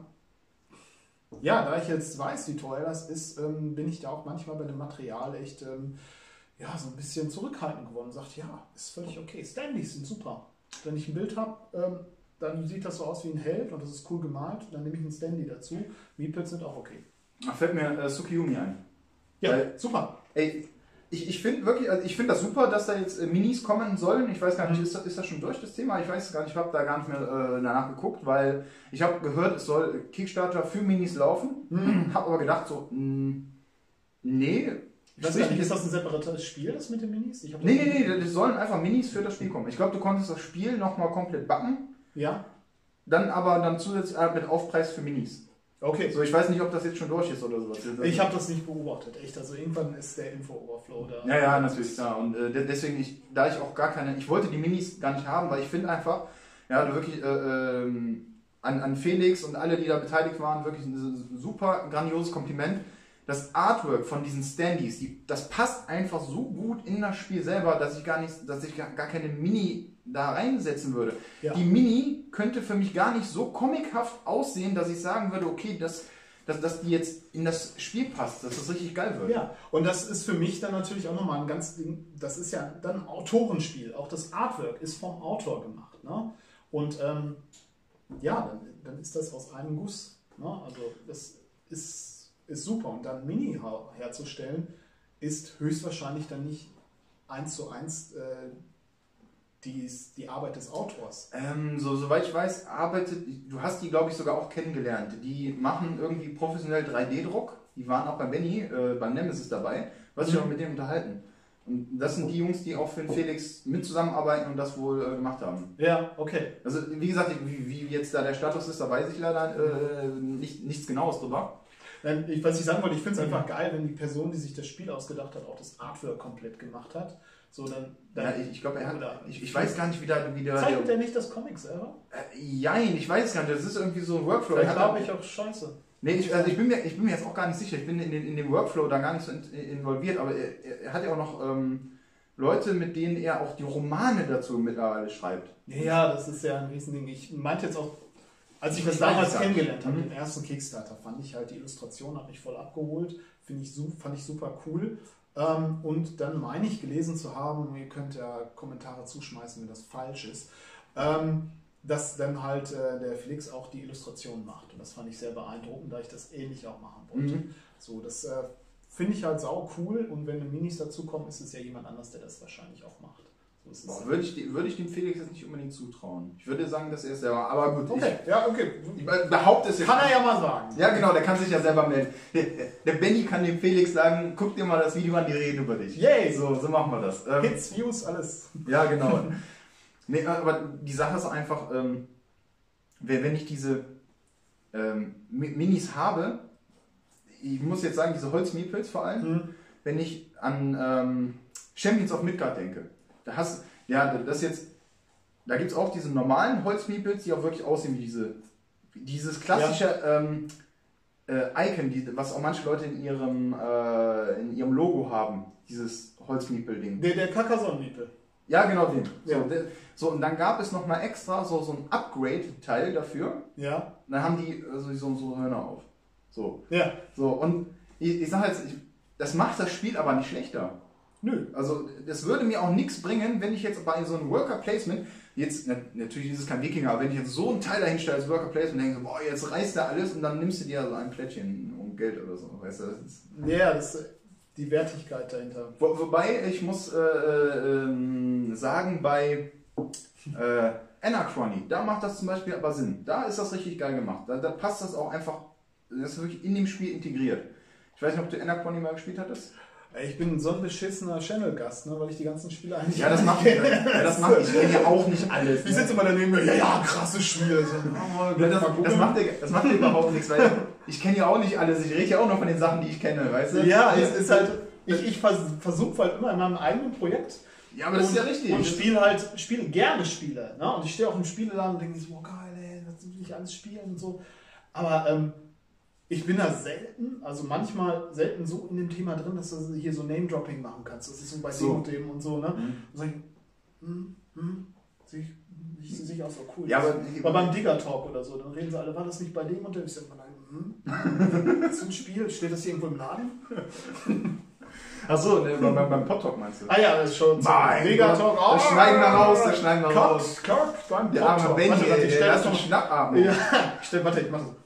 Ja, da ich jetzt weiß, wie teuer das ist, ähm, bin ich da auch manchmal bei dem Material echt ähm, ja, so ein bisschen zurückhaltend geworden und sagt, ja, ist völlig okay. Standys sind super. Wenn ich ein Bild habe, ähm, dann sieht das so aus wie ein Held und das ist cool gemalt, dann nehme ich einen Standy dazu. Meeples sind auch okay. Da fällt mir äh, Tsukiyumi ein. Ja, Weil, super. Ey, ich, ich finde wirklich, also ich finde das super, dass da jetzt äh, Minis kommen sollen. Ich weiß gar nicht, mhm. ist, das, ist das schon durch, das Thema? Ich weiß gar nicht, ich habe da gar nicht mehr äh, danach geguckt, weil ich habe gehört, es soll Kickstarter für Minis laufen. Mhm. Habe aber gedacht so, mh, nee. Das ist, ist das ein separates Spiel, das mit den Minis? Ich nee, nee, nee, das sollen einfach Minis für das Spiel kommen. Ich glaube, du konntest das Spiel nochmal komplett backen. Ja. Dann aber dann zusätzlich äh, mit Aufpreis für Minis. Okay. So, ich weiß nicht, ob das jetzt schon durch ist oder sowas. Ich habe das nicht beobachtet, echt. Also irgendwann ist der Info-Overflow da. Ja, ja, natürlich, klar. Und äh, deswegen, ich, da ich auch gar keine, ich wollte die Minis gar nicht haben, weil ich finde einfach, ja, wirklich äh, ähm, an, an Felix und alle, die da beteiligt waren, wirklich ein super grandioses Kompliment. Das Artwork von diesen Standees, die, das passt einfach so gut in das Spiel selber, dass ich gar nicht, dass ich gar, gar keine Mini da reinsetzen würde. Ja. Die Mini könnte für mich gar nicht so comichaft aussehen, dass ich sagen würde, okay, dass, dass, dass die jetzt in das Spiel passt, dass das richtig geil wird. Ja, und das ist für mich dann natürlich auch nochmal ein ganz, das ist ja dann ein Autorenspiel. Auch das Artwork ist vom Autor gemacht. Ne? Und ähm, ja, dann, dann ist das aus einem Guss. Ne? Also das ist, ist super. Und dann Mini herzustellen, ist höchstwahrscheinlich dann nicht eins zu eins äh, die, die Arbeit des Autors. Ähm, so, soweit ich weiß, arbeitet, du hast die, glaube ich, sogar auch kennengelernt. Die machen irgendwie professionell drei D Druck. Die waren auch bei Benny, äh, beim Nemesis dabei, was ich Mhm. auch mit denen unterhalten. Und das sind die Jungs, die auch für den Felix mit zusammenarbeiten und das wohl äh, gemacht haben. Ja, okay. Also wie gesagt, wie, wie jetzt da der Status ist, da weiß ich leider äh, nicht, nichts Genaues drüber. Nein, ich, was ich sagen wollte, ich finde es einfach geil, wenn die Person, die sich das Spiel ausgedacht hat, auch das Artwork komplett gemacht hat. So, dann, dann ja, ich, ich glaube, er hat, ich, ich weiß gar nicht, wie da... Wie der, zeigt der nicht das Comic selber? Äh, jein, ich weiß es gar nicht, das ist irgendwie so ein Workflow. Vielleicht glaube ich auch scheiße. Nee, ich, also ich, bin mir, ich bin mir jetzt auch gar nicht sicher, ich bin in, den, in dem Workflow da gar nicht so in, involviert, aber er, er hat ja auch noch ähm, Leute, mit denen er auch die Romane dazu mittlerweile schreibt. Ja, das ist ja ein Riesending. Ich meinte jetzt auch, als ich das Ich damals weiß, kennengelernt habe, mhm. den ersten Kickstarter, fand ich halt die Illustration, hat mich voll abgeholt, finde ich, fand ich super cool. Ähm, und dann meine ich gelesen zu haben, ihr könnt ja Kommentare zuschmeißen, wenn das falsch ist, ähm, dass dann halt äh, der Felix auch die Illustration macht. Und das fand ich sehr beeindruckend, da ich das ähnlich auch machen wollte. Mhm. So, das äh, finde ich halt sau cool und wenn Minis dazukommen, ist es ja jemand anders, der das wahrscheinlich auch macht. So ist es. Boah, würde, ich, würde ich dem Felix jetzt nicht unbedingt zutrauen. Ich würde sagen, dass er es selber, aber gut. Okay, ich, ja, okay. Ich behaupte es jetzt. Kann er ja mal sagen. Ja, genau, der kann sich ja selber melden. Der, der Benny kann dem Felix sagen, guck dir mal das Video an, die reden über dich. Yay! So, so machen wir das. Ähm, Hits, Views, alles. Ja, genau. Nee, aber die Sache ist einfach, ähm, wenn ich diese ähm, Minis habe, ich muss jetzt sagen, diese Holzmeeples vor allem, Mhm. wenn ich an ähm, Champions of Midgard denke, da hast ja, das jetzt, da gibt es auch diese normalen Holzmeeples, die auch wirklich aussehen wie diese, dieses klassische ja. ähm, äh, Icon, die, was auch manche Leute in ihrem, äh, in ihrem Logo haben, dieses Holzmeeple-Ding. Der, der Carcassonne-Meeple. Ja, genau den. Ja. So, der, so, und dann gab es nochmal extra so, so ein Upgrade-Teil dafür. Ja. Und dann haben die also so, so Hörner auf. So. Ja. So, und ich, ich sage jetzt, ich, das macht das Spiel aber nicht schlechter. Nö. Also, das würde mir auch nichts bringen, wenn ich jetzt bei so einem Worker Placement, jetzt, natürlich ist es kein Wikinger, aber wenn ich jetzt so ein Teil dahin stelle als Worker Placement, denke ich so, boah, jetzt reißt er alles und dann nimmst du dir so ein Plättchen um Geld oder so. Weißt du, das ist ja, das ist die Wertigkeit dahinter. Wo, wobei, ich muss äh, äh, sagen, bei äh, Anachrony, da macht das zum Beispiel aber Sinn. Da ist das richtig geil gemacht. Da, da passt das auch einfach, das ist wirklich in dem Spiel integriert. Ich weiß nicht, ob du Anachrony mal gespielt hattest? Ich bin so ein beschissener Channel-Gast, ne, weil ich die ganzen Spiele eigentlich Ja, das macht ja, das macht, ich kenne ja auch nicht alles. Ich sitze immer daneben, ja, ja, krasses Spiel. So, oh, das, das, das, macht ja, das macht ja überhaupt nichts, weil ich kenne ja auch nicht alles. Ich rede ja auch noch von den Sachen, die ich kenne, weißt du? Ja, es ist halt, ich, ich versuche halt immer in meinem eigenen Projekt. Ja, aber das und, ist ja richtig. Und spiele halt, spiele gerne Spiele. Ne? Und ich stehe auch im Spieleladen und denke so, oh geil, ey, das will ich alles spielen und so. Aber ähm, ich bin da selten, also manchmal selten so in dem Thema drin, dass du hier so Name-Dropping machen kannst. Das ist so bei so. dem und dem und so, ne? Mhm. Und sag ich, hm, hm, sehe ich, ich sehe auch so cool. Ja, aber, aber beim Digger-Talk oder so, dann reden sie alle, war das nicht bei dem und dem? Ich sag mal, hm, das ist ein Spiel, steht das hier irgendwo im Laden? Achso, ne, beim, beim Pop-Talk meinst du? Ah ja, das ist schon so. Digger-Talk, oh, das schneiden wir raus, das schneiden wir raus. Kirk, beim Der arme Benny, warte, warte, ich stell der das hat noch einen Schnappatmung. Ja, stell, warte, ich mach so.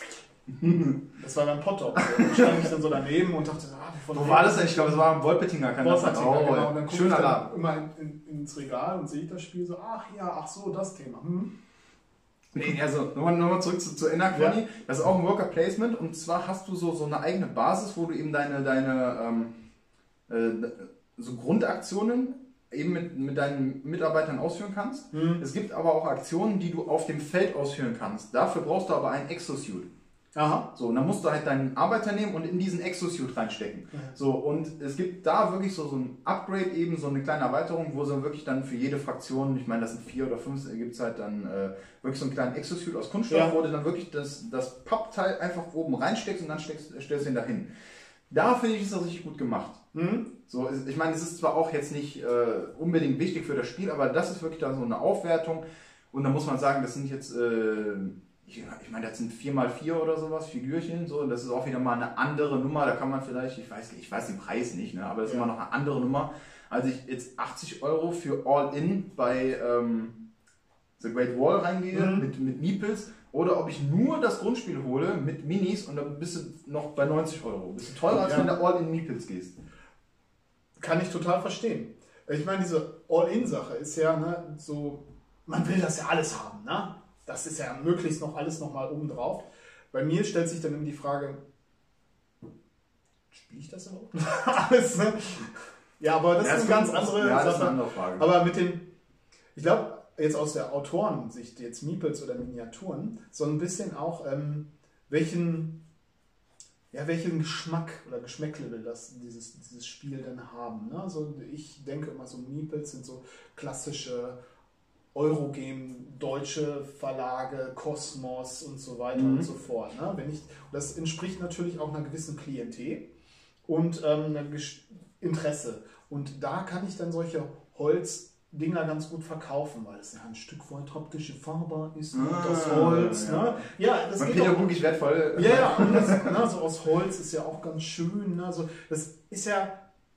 Das war beim Pot-Talk. Da stand ich dann so daneben und dachte, ah, von wo war das denn? Ich glaube, es war am Wolpetinger, kann das sein? Oh, genau. Und dann gucke ich dann Laden. immer in, in, ins Regal und sehe das Spiel so, ach ja, ach so, das Thema. Hm. Nee, also nochmal noch mal zurück zu, zu Anachrony. Ja. Das ist auch ein Worker Placement und zwar hast du so, so eine eigene Basis, wo du eben deine, deine ähm, äh, so Grundaktionen eben mit, mit deinen Mitarbeitern ausführen kannst. Mhm. Es gibt aber auch Aktionen, die du auf dem Feld ausführen kannst. Dafür brauchst du aber einen Exosuit. Aha. So, und dann musst du halt deinen Arbeiter nehmen und in diesen Exosuit reinstecken. Mhm. So, und es gibt da wirklich so, so ein Upgrade eben, so eine kleine Erweiterung, wo so wirklich dann für jede Fraktion, ich meine, das sind vier oder fünf, gibt es halt dann äh, wirklich so einen kleinen Exosuit aus Kunststoff, ja. wo du dann wirklich das, das Pappteil einfach oben reinsteckst und dann steckst, stellst du ihn dahin. Da finde ich, ist das richtig gut gemacht. Mhm. So, ich meine, es ist zwar auch jetzt nicht äh, unbedingt wichtig für das Spiel, aber das ist wirklich da so eine Aufwertung. Und da muss man sagen, das sind jetzt, äh, ich, ich meine, das sind vier mal vier oder sowas, Figürchen. So, das ist auch wieder mal eine andere Nummer. Da kann man vielleicht, ich weiß, ich weiß den Preis nicht, ne, aber das ist ja. immer noch eine andere Nummer. Als ich jetzt achtzig Euro für All-In bei ähm, The Great Wall reingehe, mhm. mit, mit Meeples. Oder ob ich nur das Grundspiel hole mit Minis und dann bist du noch bei neunzig Euro. Bist du teurer, als ja. wenn du All-In Meeples gehst. Kann ich total verstehen. Ich meine, diese All-In-Sache ist ja ne, so, man will das ja alles haben. Ne? Das ist ja möglichst noch alles nochmal oben drauf. Bei mir stellt sich dann immer die Frage, spiele ich das überhaupt? alles, ne? Ja, aber das, ja, das ist eine ganz andere ja, Sache. Das ist eine andere Frage. Aber mit dem, ich glaube, jetzt aus der Autorensicht, jetzt Meeples oder Miniaturen, so ein bisschen auch, ähm, welchen, ja, welchen Geschmack oder Geschmäcklevel das dieses, dieses Spiel dann haben. Ne? Also ich denke immer so, Meeples sind so klassische Eurogame, deutsche Verlage, Kosmos und so weiter mhm. und so fort. Ne? Wenn ich, das entspricht natürlich auch einer gewissen Klientel und ähm, einem Interesse. Und da kann ich dann solche Holz Dinger ganz gut verkaufen, weil es ja ein Stück weit haptisch fahrbar ist, ah, aus Holz. Ja, ne? ja das und geht pädagogisch wertvoll. Ja, ja, und das, ne, so aus Holz ist ja auch ganz schön. Ne? So, das ist ja,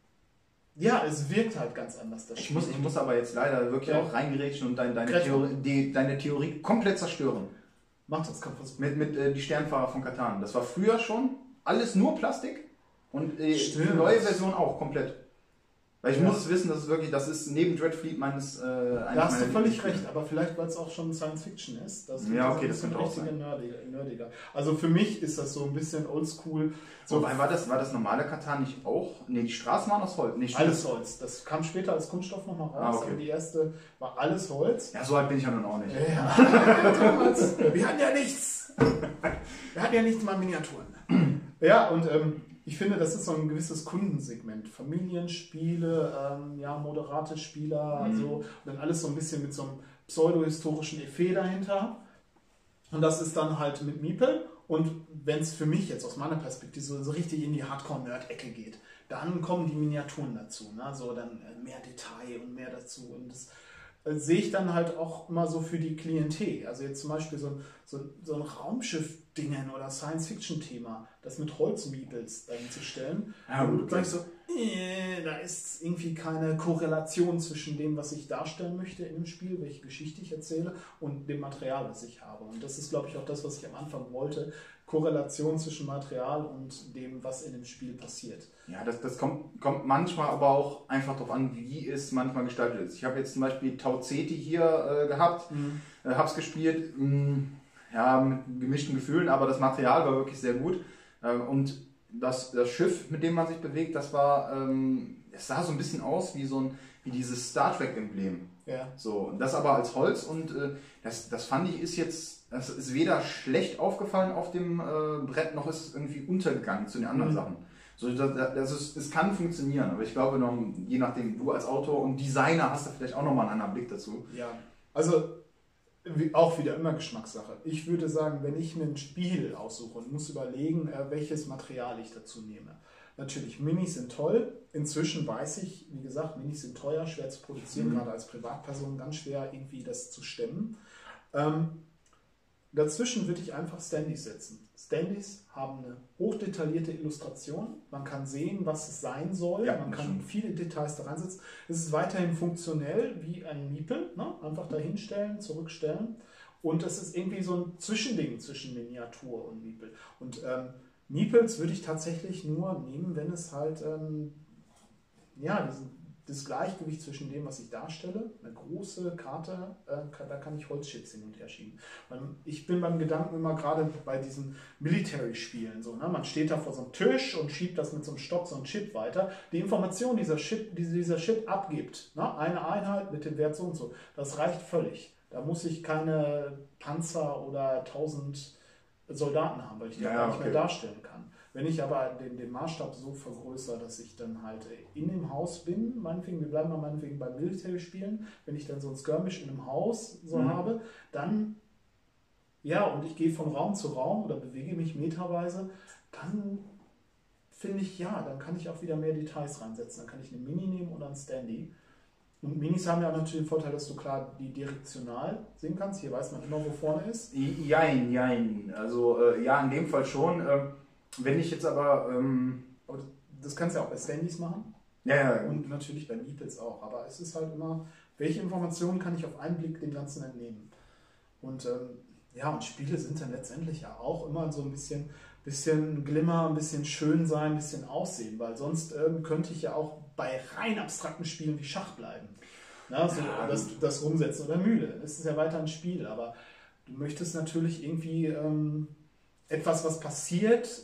ja, es wirkt halt ganz anders. Das ich, muss, ich muss aber jetzt leider wirklich ja. auch reingerätschen und dein, deine, Theorie, die, deine Theorie komplett zerstören. Mach das, kann versuchen. Mit, mit äh, die Sternfahrer von Katan. Das war früher schon alles nur Plastik und äh, die neue Version auch komplett. Weil ich ja. muss es wissen, das ist wirklich, das ist neben Dreadfleet meines... Äh, da hast du völlig recht, aber vielleicht, weil es auch schon Science Fiction ist. Das ja, okay, das das könnte auch sein. Nerdiger, nerdiger. Also für mich ist das so ein bisschen oldschool. So Wobei, war das, war das normale Katan nicht auch? Ne, die Straßen waren aus Holz. Nee, alles Holz. Das kam später als Kunststoff nochmal raus. Ah, okay. Aber die erste war alles Holz. Ja, so alt bin ich ja nun auch nicht. Ja, damals, wir hatten ja nichts. Wir hatten ja nichts mal Miniaturen. Ja, und... Ähm, ich finde, das ist so ein gewisses Kundensegment. Familienspiele, ähm, ja, moderate Spieler, mhm. also, und dann alles so ein bisschen mit so einem pseudohistorischen Effet dahinter. Und das ist dann halt mit Meeple. Und wenn es für mich jetzt aus meiner Perspektive so, so richtig in die Hardcore-Nerd-Ecke geht, dann kommen die Miniaturen dazu. Ne? So dann mehr Detail und mehr dazu. Und das äh, sehe ich dann halt auch immer so für die Klientel. Also jetzt zum Beispiel so, so, so ein Raumschiff-Dingen oder Science-Fiction-Thema, das mit Holz-Meeples hinzustellen. Ja, und du sagst so, äh, da ist irgendwie keine Korrelation zwischen dem, was ich darstellen möchte in dem Spiel, welche Geschichte ich erzähle, und dem Material, das ich habe. Und das ist, glaube ich, auch das, was ich am Anfang wollte. Korrelation zwischen Material und dem, was in dem Spiel passiert. Ja, das, das kommt, kommt manchmal aber auch einfach darauf an, wie es manchmal gestaltet ist. Ich habe jetzt zum Beispiel Tau Ceti hier äh, gehabt, mhm. äh, habe es gespielt, mh, ja, mit gemischten Gefühlen, aber das Material war wirklich sehr gut. Äh, und das, das Schiff, mit dem man sich bewegt, das war, ähm, es sah so ein bisschen aus wie so ein, wie dieses Star Trek-Emblem. Ja. So, das aber als Holz und äh, das, das fand ich ist jetzt, das ist weder schlecht aufgefallen auf dem äh, Brett, noch ist es irgendwie untergegangen zu den anderen mhm. Sachen. So, das, das ist, es kann funktionieren, aber ich glaube, noch, je nachdem, du als Autor und Designer hast da vielleicht auch nochmal einen anderen Blick dazu. Ja, also wie, auch wieder immer Geschmackssache. Ich würde sagen, wenn ich mir ein Spiel aussuche und muss überlegen, äh, welches Material ich dazu nehme. Natürlich, Minis sind toll. Inzwischen weiß ich, wie gesagt, Minis sind teuer, schwer zu produzieren, mhm. gerade als Privatperson ganz schwer irgendwie das zu stemmen. Ähm, dazwischen würde ich einfach Standys setzen. Standys haben eine hochdetaillierte Illustration. Man kann sehen, was es sein soll. Ja, man kann stimmt. viele Details da reinsetzen. Es ist weiterhin funktionell wie ein Meeple. Ne? Einfach dahinstellen, zurückstellen. Und das ist irgendwie so ein Zwischending zwischen Miniatur und Meeple. Und ähm, Meeples würde ich tatsächlich nur nehmen, wenn es halt ähm, ja, diesen, das Gleichgewicht zwischen dem, was ich darstelle, eine große Karte, äh, kann, da kann ich Holzchips hin und her schieben. Ich bin beim Gedanken immer gerade bei diesen Military-Spielen so, ne? Man steht da vor so einem Tisch und schiebt das mit so einem Stock, so einem Chip weiter. Die Information, die dieser Chip, die dieser Chip abgibt, ne? Eine Einheit mit dem Wert so und so, das reicht völlig. Da muss ich keine Panzer oder tausend Soldaten haben, weil ich die Ja, gar ja, nicht okay. mehr darstellen kann. Wenn ich aber den, den Maßstab so vergrößere, dass ich dann halt in dem Haus bin, meinetwegen, wir bleiben mal meinetwegen bei Military-Spielen, wenn ich dann so ein Skirmish in einem Haus so Mhm. habe, dann, ja, und ich gehe von Raum zu Raum oder bewege mich meterweise, dann finde ich, ja, dann kann ich auch wieder mehr Details reinsetzen. Dann kann ich eine Mini nehmen oder ein Standy. Und Minis haben ja natürlich den Vorteil, dass du klar die direktional sehen kannst. Hier weiß man immer, wo vorne ist. Jein, jein. Also äh, ja, in dem Fall schon. Ähm, wenn ich jetzt aber... Ähm, Aber das kannst du ja auch bei Standys machen. ja, ja, Und natürlich bei Meeples auch. Aber es ist halt immer, welche Informationen kann ich auf einen Blick dem Ganzen entnehmen? Und ähm, ja, und Spiele sind dann letztendlich ja auch immer so ein bisschen, bisschen Glimmer, ein bisschen schön sein, ein bisschen aussehen. Weil sonst ähm, könnte ich ja auch bei rein abstrakten Spielen wie Schach bleiben. Na, so Ja, das, das Rumsetzen oder Mühle. Das ist ja weiter ein Spiel. Aber du möchtest natürlich irgendwie ähm, etwas, was passiert,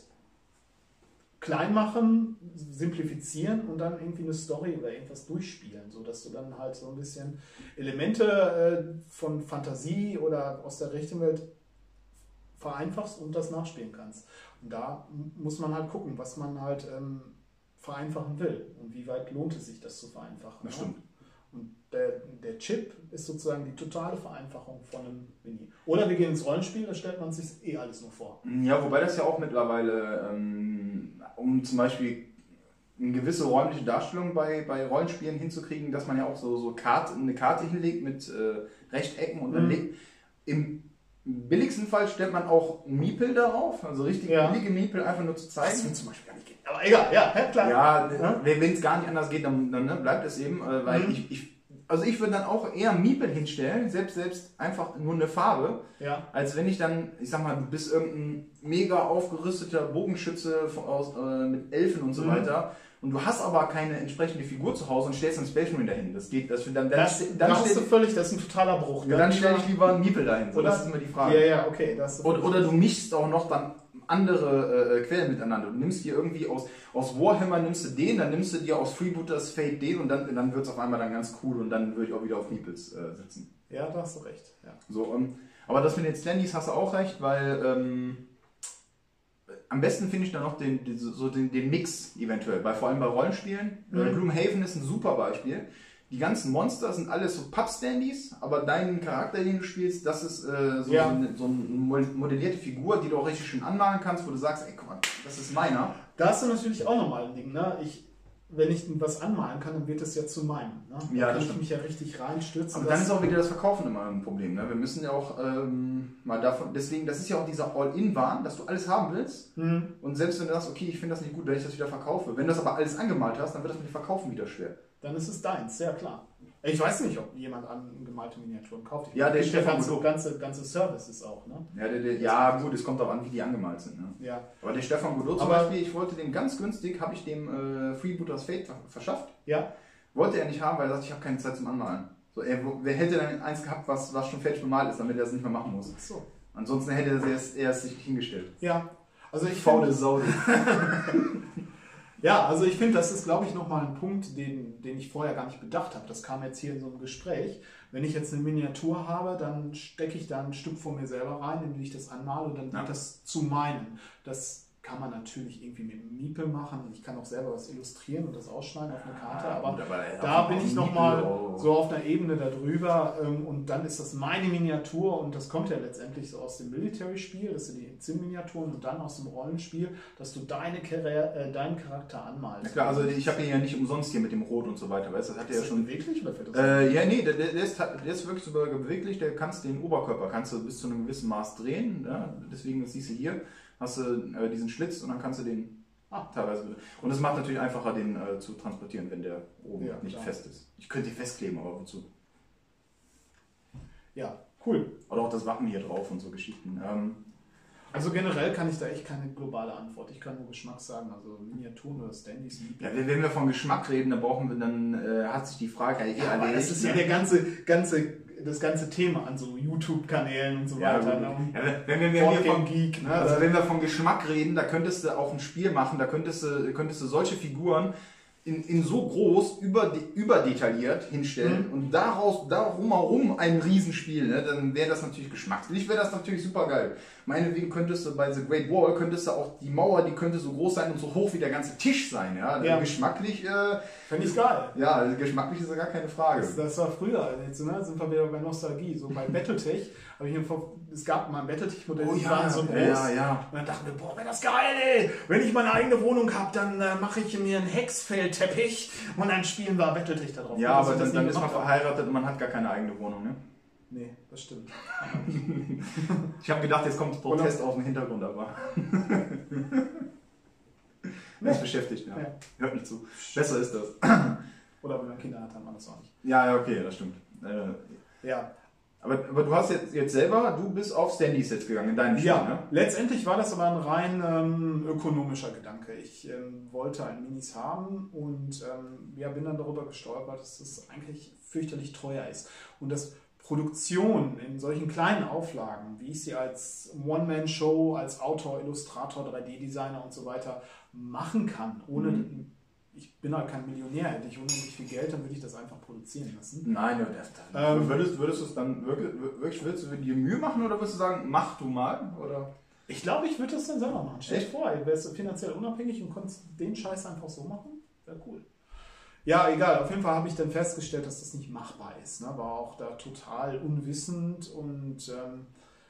klein machen, simplifizieren und dann irgendwie eine Story oder irgendwas durchspielen, sodass du dann halt so ein bisschen Elemente äh, von Fantasie oder aus der rechten Welt vereinfachst und das nachspielen kannst. Und da m- muss man halt gucken, was man halt ähm, vereinfachen will und wie weit lohnt es sich, das zu vereinfachen. das ne? stimmt. Und der, der Chip ist sozusagen die totale Vereinfachung von einem Mini. Oder wir gehen ins Rollenspiel, da stellt man sich eh alles nur vor. Ja, wobei das ja auch mittlerweile, ähm, um zum Beispiel eine gewisse räumliche Darstellung bei, bei Rollenspielen hinzukriegen, dass man ja auch so, so Karte, eine Karte hinlegt mit äh, Rechtecken und dann Mhm. legt. Im billigsten Fall stellt man auch ein Miepel darauf, also richtig Ja. billige Miepel, einfach nur zu Das zeigen. wird zum Beispiel gar nicht gehen. Aber egal, ja, ja klar. Ja, Ja. wenn es gar nicht anders geht, dann, dann ne, bleibt es eben, äh, weil Mhm. ich, ich, also ich würde dann auch eher Miepel hinstellen, selbst, selbst einfach nur eine Farbe, Ja. als wenn ich dann, ich sag mal, du bist irgendein mega aufgerüsteter Bogenschütze von, aus, äh, mit Elfen und so Mhm. weiter und du hast aber keine entsprechende Figur zu Hause und stellst einen Space Marine dahin. Das geht, das, dann, dann, Das, dann, da hast stell, du völlig, das ist ein totaler Bruch. dann stelle ich lieber einen Miepel dahin. So, Oder? das ist immer die Frage. Ja, ja, okay. Das ist Oder, oder du mischst auch noch dann andere äh, Quellen miteinander. Du nimmst dir irgendwie aus, aus Warhammer nimmst du den, dann nimmst du dir aus Freebooters Fate den und dann, dann wird es auf einmal dann ganz cool und dann würde ich auch wieder auf Meeples äh, sitzen. Ja, da hast du recht. Ja. So, ähm, aber das mit den Standys hast du auch recht, weil ähm, am besten finde ich dann noch den, den, so den, den Mix eventuell, bei, vor allem bei Rollenspielen. Mhm. Äh, Gloomhaven ist ein super Beispiel. Die ganzen Monster sind alles so Papp-Standys, aber dein Charakter, den du spielst, das ist äh, so, Ja. so, eine, so eine modellierte Figur, die du auch richtig schön anmalen kannst, wo du sagst, ey, guck mal, das ist meiner. Da hast du natürlich auch nochmal ein Ding. Ne? Ich, wenn ich was anmalen kann, dann wird es ja zu meinem. Ne? Da Ja, kann das ich stimmt. mich ja richtig reinstürzen. Aber dann ist auch wieder das Verkaufen immer ein Problem. Ne? Wir müssen ja auch ähm, mal davon, deswegen, das ist ja auch dieser All-In-Wahn, dass du alles haben willst. Hm. Und selbst wenn du sagst, okay, ich finde das nicht gut, wenn ich das wieder verkaufe. Wenn du das aber alles angemalt hast, dann wird das mit dem Verkaufen wieder schwer. Dann ist es deins, sehr klar. Ich weiß nicht, ob jemand angemalte Miniaturen kauft. Ich Ja, der gibt Stefan ganze, Godot. ganze, ganze Services auch. Ne? Ja, der, der, ja gut, es kommt auch an, wie die angemalt sind. Ne? Ja. Aber der Stefan Godot zum Aber- Beispiel, ich wollte dem ganz günstig, habe ich dem äh, Freebooters Fate ver- verschafft. Ja. Wollte er nicht haben, weil er sagt, ich habe keine Zeit zum Anmalen. So, er, wer hätte dann eins gehabt, was, was schon fertig bemalt ist, damit er es nicht mehr machen muss. Ach so. Ansonsten hätte er es erst sich hingestellt. Ja. Also ich Faule finde, Sau. ja, also ich finde, das ist, glaube ich, nochmal ein Punkt, den, den ich vorher gar nicht bedacht habe. Das kam jetzt hier in so einem Gespräch. Wenn ich jetzt eine Miniatur habe, dann stecke ich da ein Stück von mir selber rein, indem ich das anmale und dann Ja. wird das zu meinem. Das kann man natürlich irgendwie mit einem Miepel machen. Ich kann auch selber was illustrieren und das ausschneiden auf eine Karte, aber da bin ich nochmal so auf einer Ebene darüber ähm, und dann ist das meine Miniatur und das kommt ja letztendlich so aus dem Military-Spiel, das sind die Zim-Miniaturen und dann aus dem Rollenspiel, dass du deine Chara- äh, deinen Charakter anmalst. Ja klar, also ich habe ihn ja nicht umsonst hier mit dem Rot und so weiter, weißt du, das hat er Ist ja das schon... beweglich oder fällt das? Äh, ja, nee, der, der, der, ist, der ist wirklich sogar beweglich, der kannst den Oberkörper kannst du bis zu einem gewissen Maß drehen, ja? Deswegen, das siehst du hier, hast du äh, diesen Schlitz und dann kannst du den ah, teilweise... Und es macht natürlich einfacher, den äh, zu transportieren, wenn der oben Ja, nicht klar. fest ist. Ich könnte die festkleben, aber wozu? Ja, cool. Oder auch das Wappen hier drauf und so Geschichten. Ähm, Also generell kann ich da echt keine globale Antwort. Ich kann nur Geschmack sagen, also Miniaturen oder Standys. ja, wenn wenn wir von Geschmack reden, dann brauchen wir, dann äh, hat sich die Frage ja eh Aber erledigt. das ist ja der ganze, ganze, das ganze Thema an so YouTube-Kanälen und so Ja, weiter. gut. Ne? Und Ja, wenn, wenn, wir Board hier Game von, Geek, ne? also wenn wir von Geschmack reden, da könntest du auch ein Spiel machen, da könntest du, könntest du solche Figuren in, in so groß, über, überdetailliert hinstellen mhm. und daraus, darum herum ein Riesenspiel, ne, dann wäre das natürlich geschmackslich, wäre das natürlich super geil. Meinetwegen könntest du bei The Great Wall, könntest du auch die Mauer, die könnte so groß sein und so hoch wie der ganze Tisch sein. Ja, ja. Geschmacklich, äh, finde ich geil. Ja, geschmacklich ist ja gar keine Frage. Das, das war früher, jetzt ne, sind wir wieder bei Nostalgie, so bei Battletech. Aber ich, es gab mal ein Battletech-Modell, oh, die ja, waren so groß. Ja, ja. Und dann dachten wir, boah, wäre das geil, ey. Wenn ich meine eigene Wohnung habe, dann äh, mache ich mir einen Hexfeldteppich und dann spielen wir Battletech da drauf. Ja, aber dann, dann ist man verheiratet und man hat gar keine eigene Wohnung, ne? Nee, das stimmt. Ich habe gedacht, jetzt kommt Protest aus dem Hintergrund, aber... Er ist beschäftigt, ja. ja. Hört nicht zu. Besser ist das. Oder wenn man Kinder hat, dann man das auch nicht. Ja, ja, okay, das stimmt. Äh, ja. Aber, aber du hast jetzt, jetzt selber, du bist auf Standys jetzt gegangen in deinem Spiel, ja, ne? Letztendlich war das aber ein rein ähm, ökonomischer Gedanke. Ich ähm, wollte ein Minis haben und ähm, ja, bin dann darüber gestolpert, dass das eigentlich fürchterlich teuer ist. Und dass Produktion in solchen kleinen Auflagen, wie ich sie als One-Man-Show, als Autor, Illustrator, drei D-Designer und so weiter machen kann, ohne... Mhm. Ich bin halt kein Millionär, hätte ich unendlich viel Geld, dann würde ich das einfach produzieren lassen. Nein, dann, ähm, würdest, würdest du es dann wirklich, wirklich, würdest du dir Mühe machen oder würdest du sagen, mach du mal? Oder? Ich glaube, ich würde das dann selber machen. Stell dir vor, du wärst finanziell unabhängig und konntest den Scheiß einfach so machen. Wäre cool. Ja, egal. Auf jeden Fall habe ich dann festgestellt, dass das nicht machbar ist. Ne? War auch da total unwissend und ähm,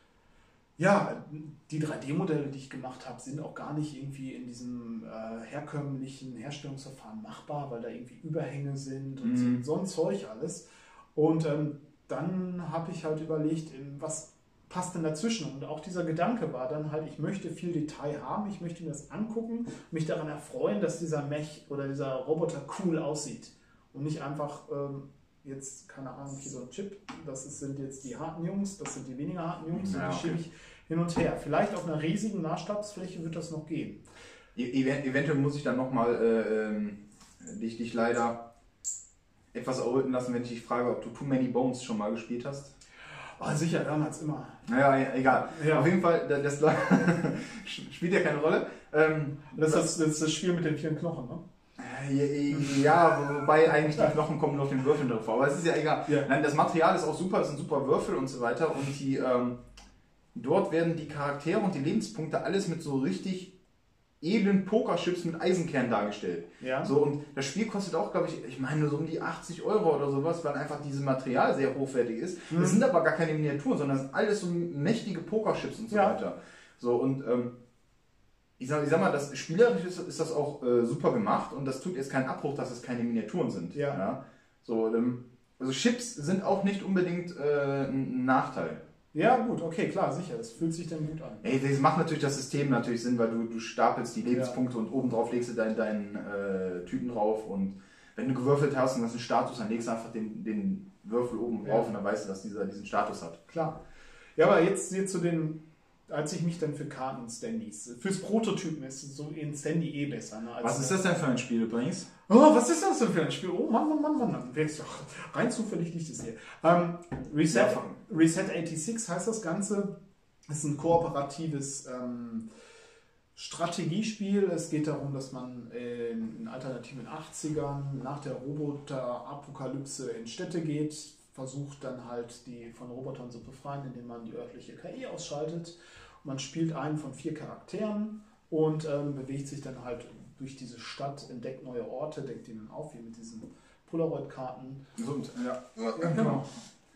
ja, die drei D-Modelle, die ich gemacht habe, sind auch gar nicht irgendwie in diesem äh, herkömmlichen Herstellungsverfahren machbar, weil da irgendwie Überhänge sind und mhm. so, so ein Zeug alles. Und ähm, dann habe ich halt überlegt, was passt denn dazwischen? Und auch dieser Gedanke war dann halt, ich möchte viel Detail haben, ich möchte mir das angucken, mich daran erfreuen, dass dieser Mech oder dieser Roboter cool aussieht. Und nicht einfach... Ähm, jetzt, keine Ahnung, hier so ein Chip, das ist, sind jetzt die harten Jungs, das sind die weniger harten Jungs, ja, und die okay. schiebe ich hin und her. Vielleicht auf einer riesigen Maßstabsfläche wird das noch gehen. Event eventuell muss ich dann nochmal äh, ähm, dich, dich leider etwas erröten lassen, wenn ich dich frage, ob du Too Many Bones schon mal gespielt hast. Oh, sicher, damals immer. Naja, egal. Ja. Auf jeden Fall, das, das spielt ja keine Rolle. Ähm, das, ist das, das ist das Spiel mit den vielen Knochen, ne? Ja, wobei eigentlich die Knochen kommen nur auf den Würfeln drauf vor. Aber es ist ja egal. Ja. Nein, das Material ist auch super, es sind super Würfel und so weiter. Und die, ähm, dort werden die Charaktere und die Lebenspunkte alles mit so richtig edlen Pokerchips mit Eisenkern dargestellt. Ja. So, und das Spiel kostet auch, glaube ich, ich meine so um die achtzig Euro oder sowas, weil einfach dieses Material sehr hochwertig ist. Es mhm. sind aber gar keine Miniaturen, sondern es sind alles so mächtige Pokerchips und so ja. weiter. So, und ähm, Ich sag, ich sag mal, das spielerisch ist, ist das auch äh, super gemacht und das tut jetzt keinen Abbruch, dass es keine Miniaturen sind. Ja. Ja? So, ähm, also Chips sind auch nicht unbedingt äh, ein Nachteil. Ja, gut, okay, klar, sicher, das fühlt sich dann gut an. Ey, das macht natürlich das System natürlich Sinn, weil du, du stapelst die Lebenspunkte ja. und oben drauf legst du deinen, deinen äh, Typen drauf und wenn du gewürfelt hast und hast einen Status, dann legst du einfach den, den Würfel oben drauf ja. und dann weißt du, dass dieser diesen Status hat. Klar. Ja, aber jetzt hier zu den... Als ich mich dann für Karten und Standys, fürs Prototypen ist so in Standy eh besser. Ne, was ist das denn für ein Spiel übrigens? Oh, was ist das denn für ein Spiel? Oh Mann, Mann, Mann, Mann, Mann. Wer ist doch rein zufällig liegt es hier. Ähm, Reset, ja, Reset sechsundachtzig heißt das Ganze. Es ist ein kooperatives ähm, Strategiespiel. Es geht darum, dass man in alternativen achtzigern nach der Roboter-Apokalypse in Städte geht, versucht dann halt die von Robotern zu befreien, indem man die örtliche K I ausschaltet. Man spielt einen von vier Charakteren und ähm, bewegt sich dann halt durch diese Stadt, entdeckt neue Orte, deckt die dann auf, wie mit diesen Polaroid-Karten. Gesund, ja. ja genau.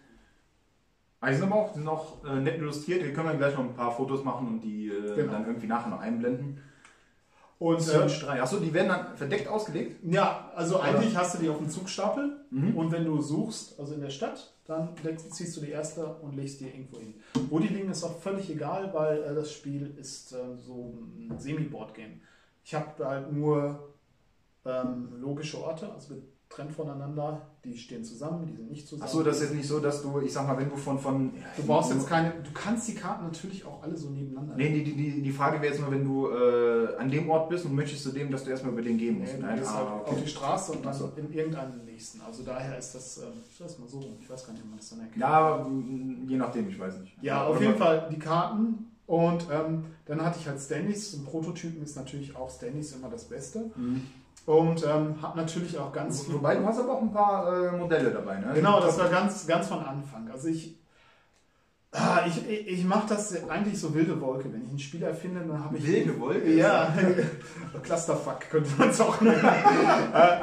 Also sind aber auch, sind auch äh, nett illustriert. Wir können dann gleich noch ein paar Fotos machen und die äh, genau. dann irgendwie nachher noch einblenden. Und äh, achso, die werden dann verdeckt ausgelegt? Ja, also Oder? eigentlich hast du die auf dem Zugstapel mhm. und wenn du suchst, also in der Stadt, dann ziehst du die erste und legst die irgendwo hin. Wo die liegen, ist auch völlig egal, weil äh, das Spiel ist äh, so ein Semi-Board-Game. Ich habe halt nur ähm, logische Orte, also getrennt voneinander, die stehen zusammen, die sind nicht zusammen. Achso, das ist jetzt nicht so, dass du, ich sag mal, wenn du von... von du brauchst jetzt keine... Du kannst die Karten natürlich auch alle so nebeneinander... Nee, die, die, die Frage wäre jetzt nur, wenn du äh, an dem Ort bist und möchtest zu dem, dass du erstmal über den gehen musst. Nee, Nein, du gehst ah, halt okay. auf die Straße und dann so. in irgendeinen nächsten. Also daher ist das... Äh, ich weiß mal so, ich weiß gar nicht, wie man das dann erkennt. Ja, je nachdem, ich weiß nicht. Ja, auf jeden Fall die Karten. Und ähm, dann hatte ich halt Standys. Ein Prototypen ist natürlich auch Standys immer das Beste. Mhm. Und ähm, habe natürlich auch ganz viel... Wobei, du hast aber auch ein paar äh, Modelle dabei, ne? Genau, das war ganz, ganz von Anfang. Also ich... Ah, ich, ich, ich mache das eigentlich so wilde Wolke. Wenn ich ein Spiel erfinde, dann habe ich... Wilde Wolke? Ja, Clusterfuck könnte man es auch nennen. äh,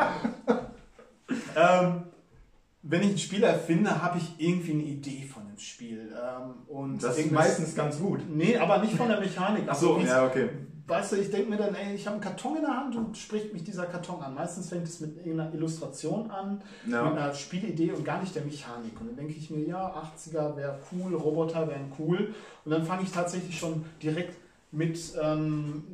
ähm, wenn ich ein Spiel erfinde, habe ich irgendwie eine Idee von dem Spiel. Ähm, und das ist meistens ganz gut. Nee, aber nicht von der Mechanik. Ach so, ja, okay. Weißt du, ich denke mir dann, ey, ich habe einen Karton in der Hand und spricht mich dieser Karton an. Meistens fängt es mit irgendeiner Illustration an, ja. mit einer Spielidee und gar nicht der Mechanik. Und dann denke ich mir, ja, achtziger wäre cool, Roboter wären cool. Und dann fange ich tatsächlich schon direkt mit ähm,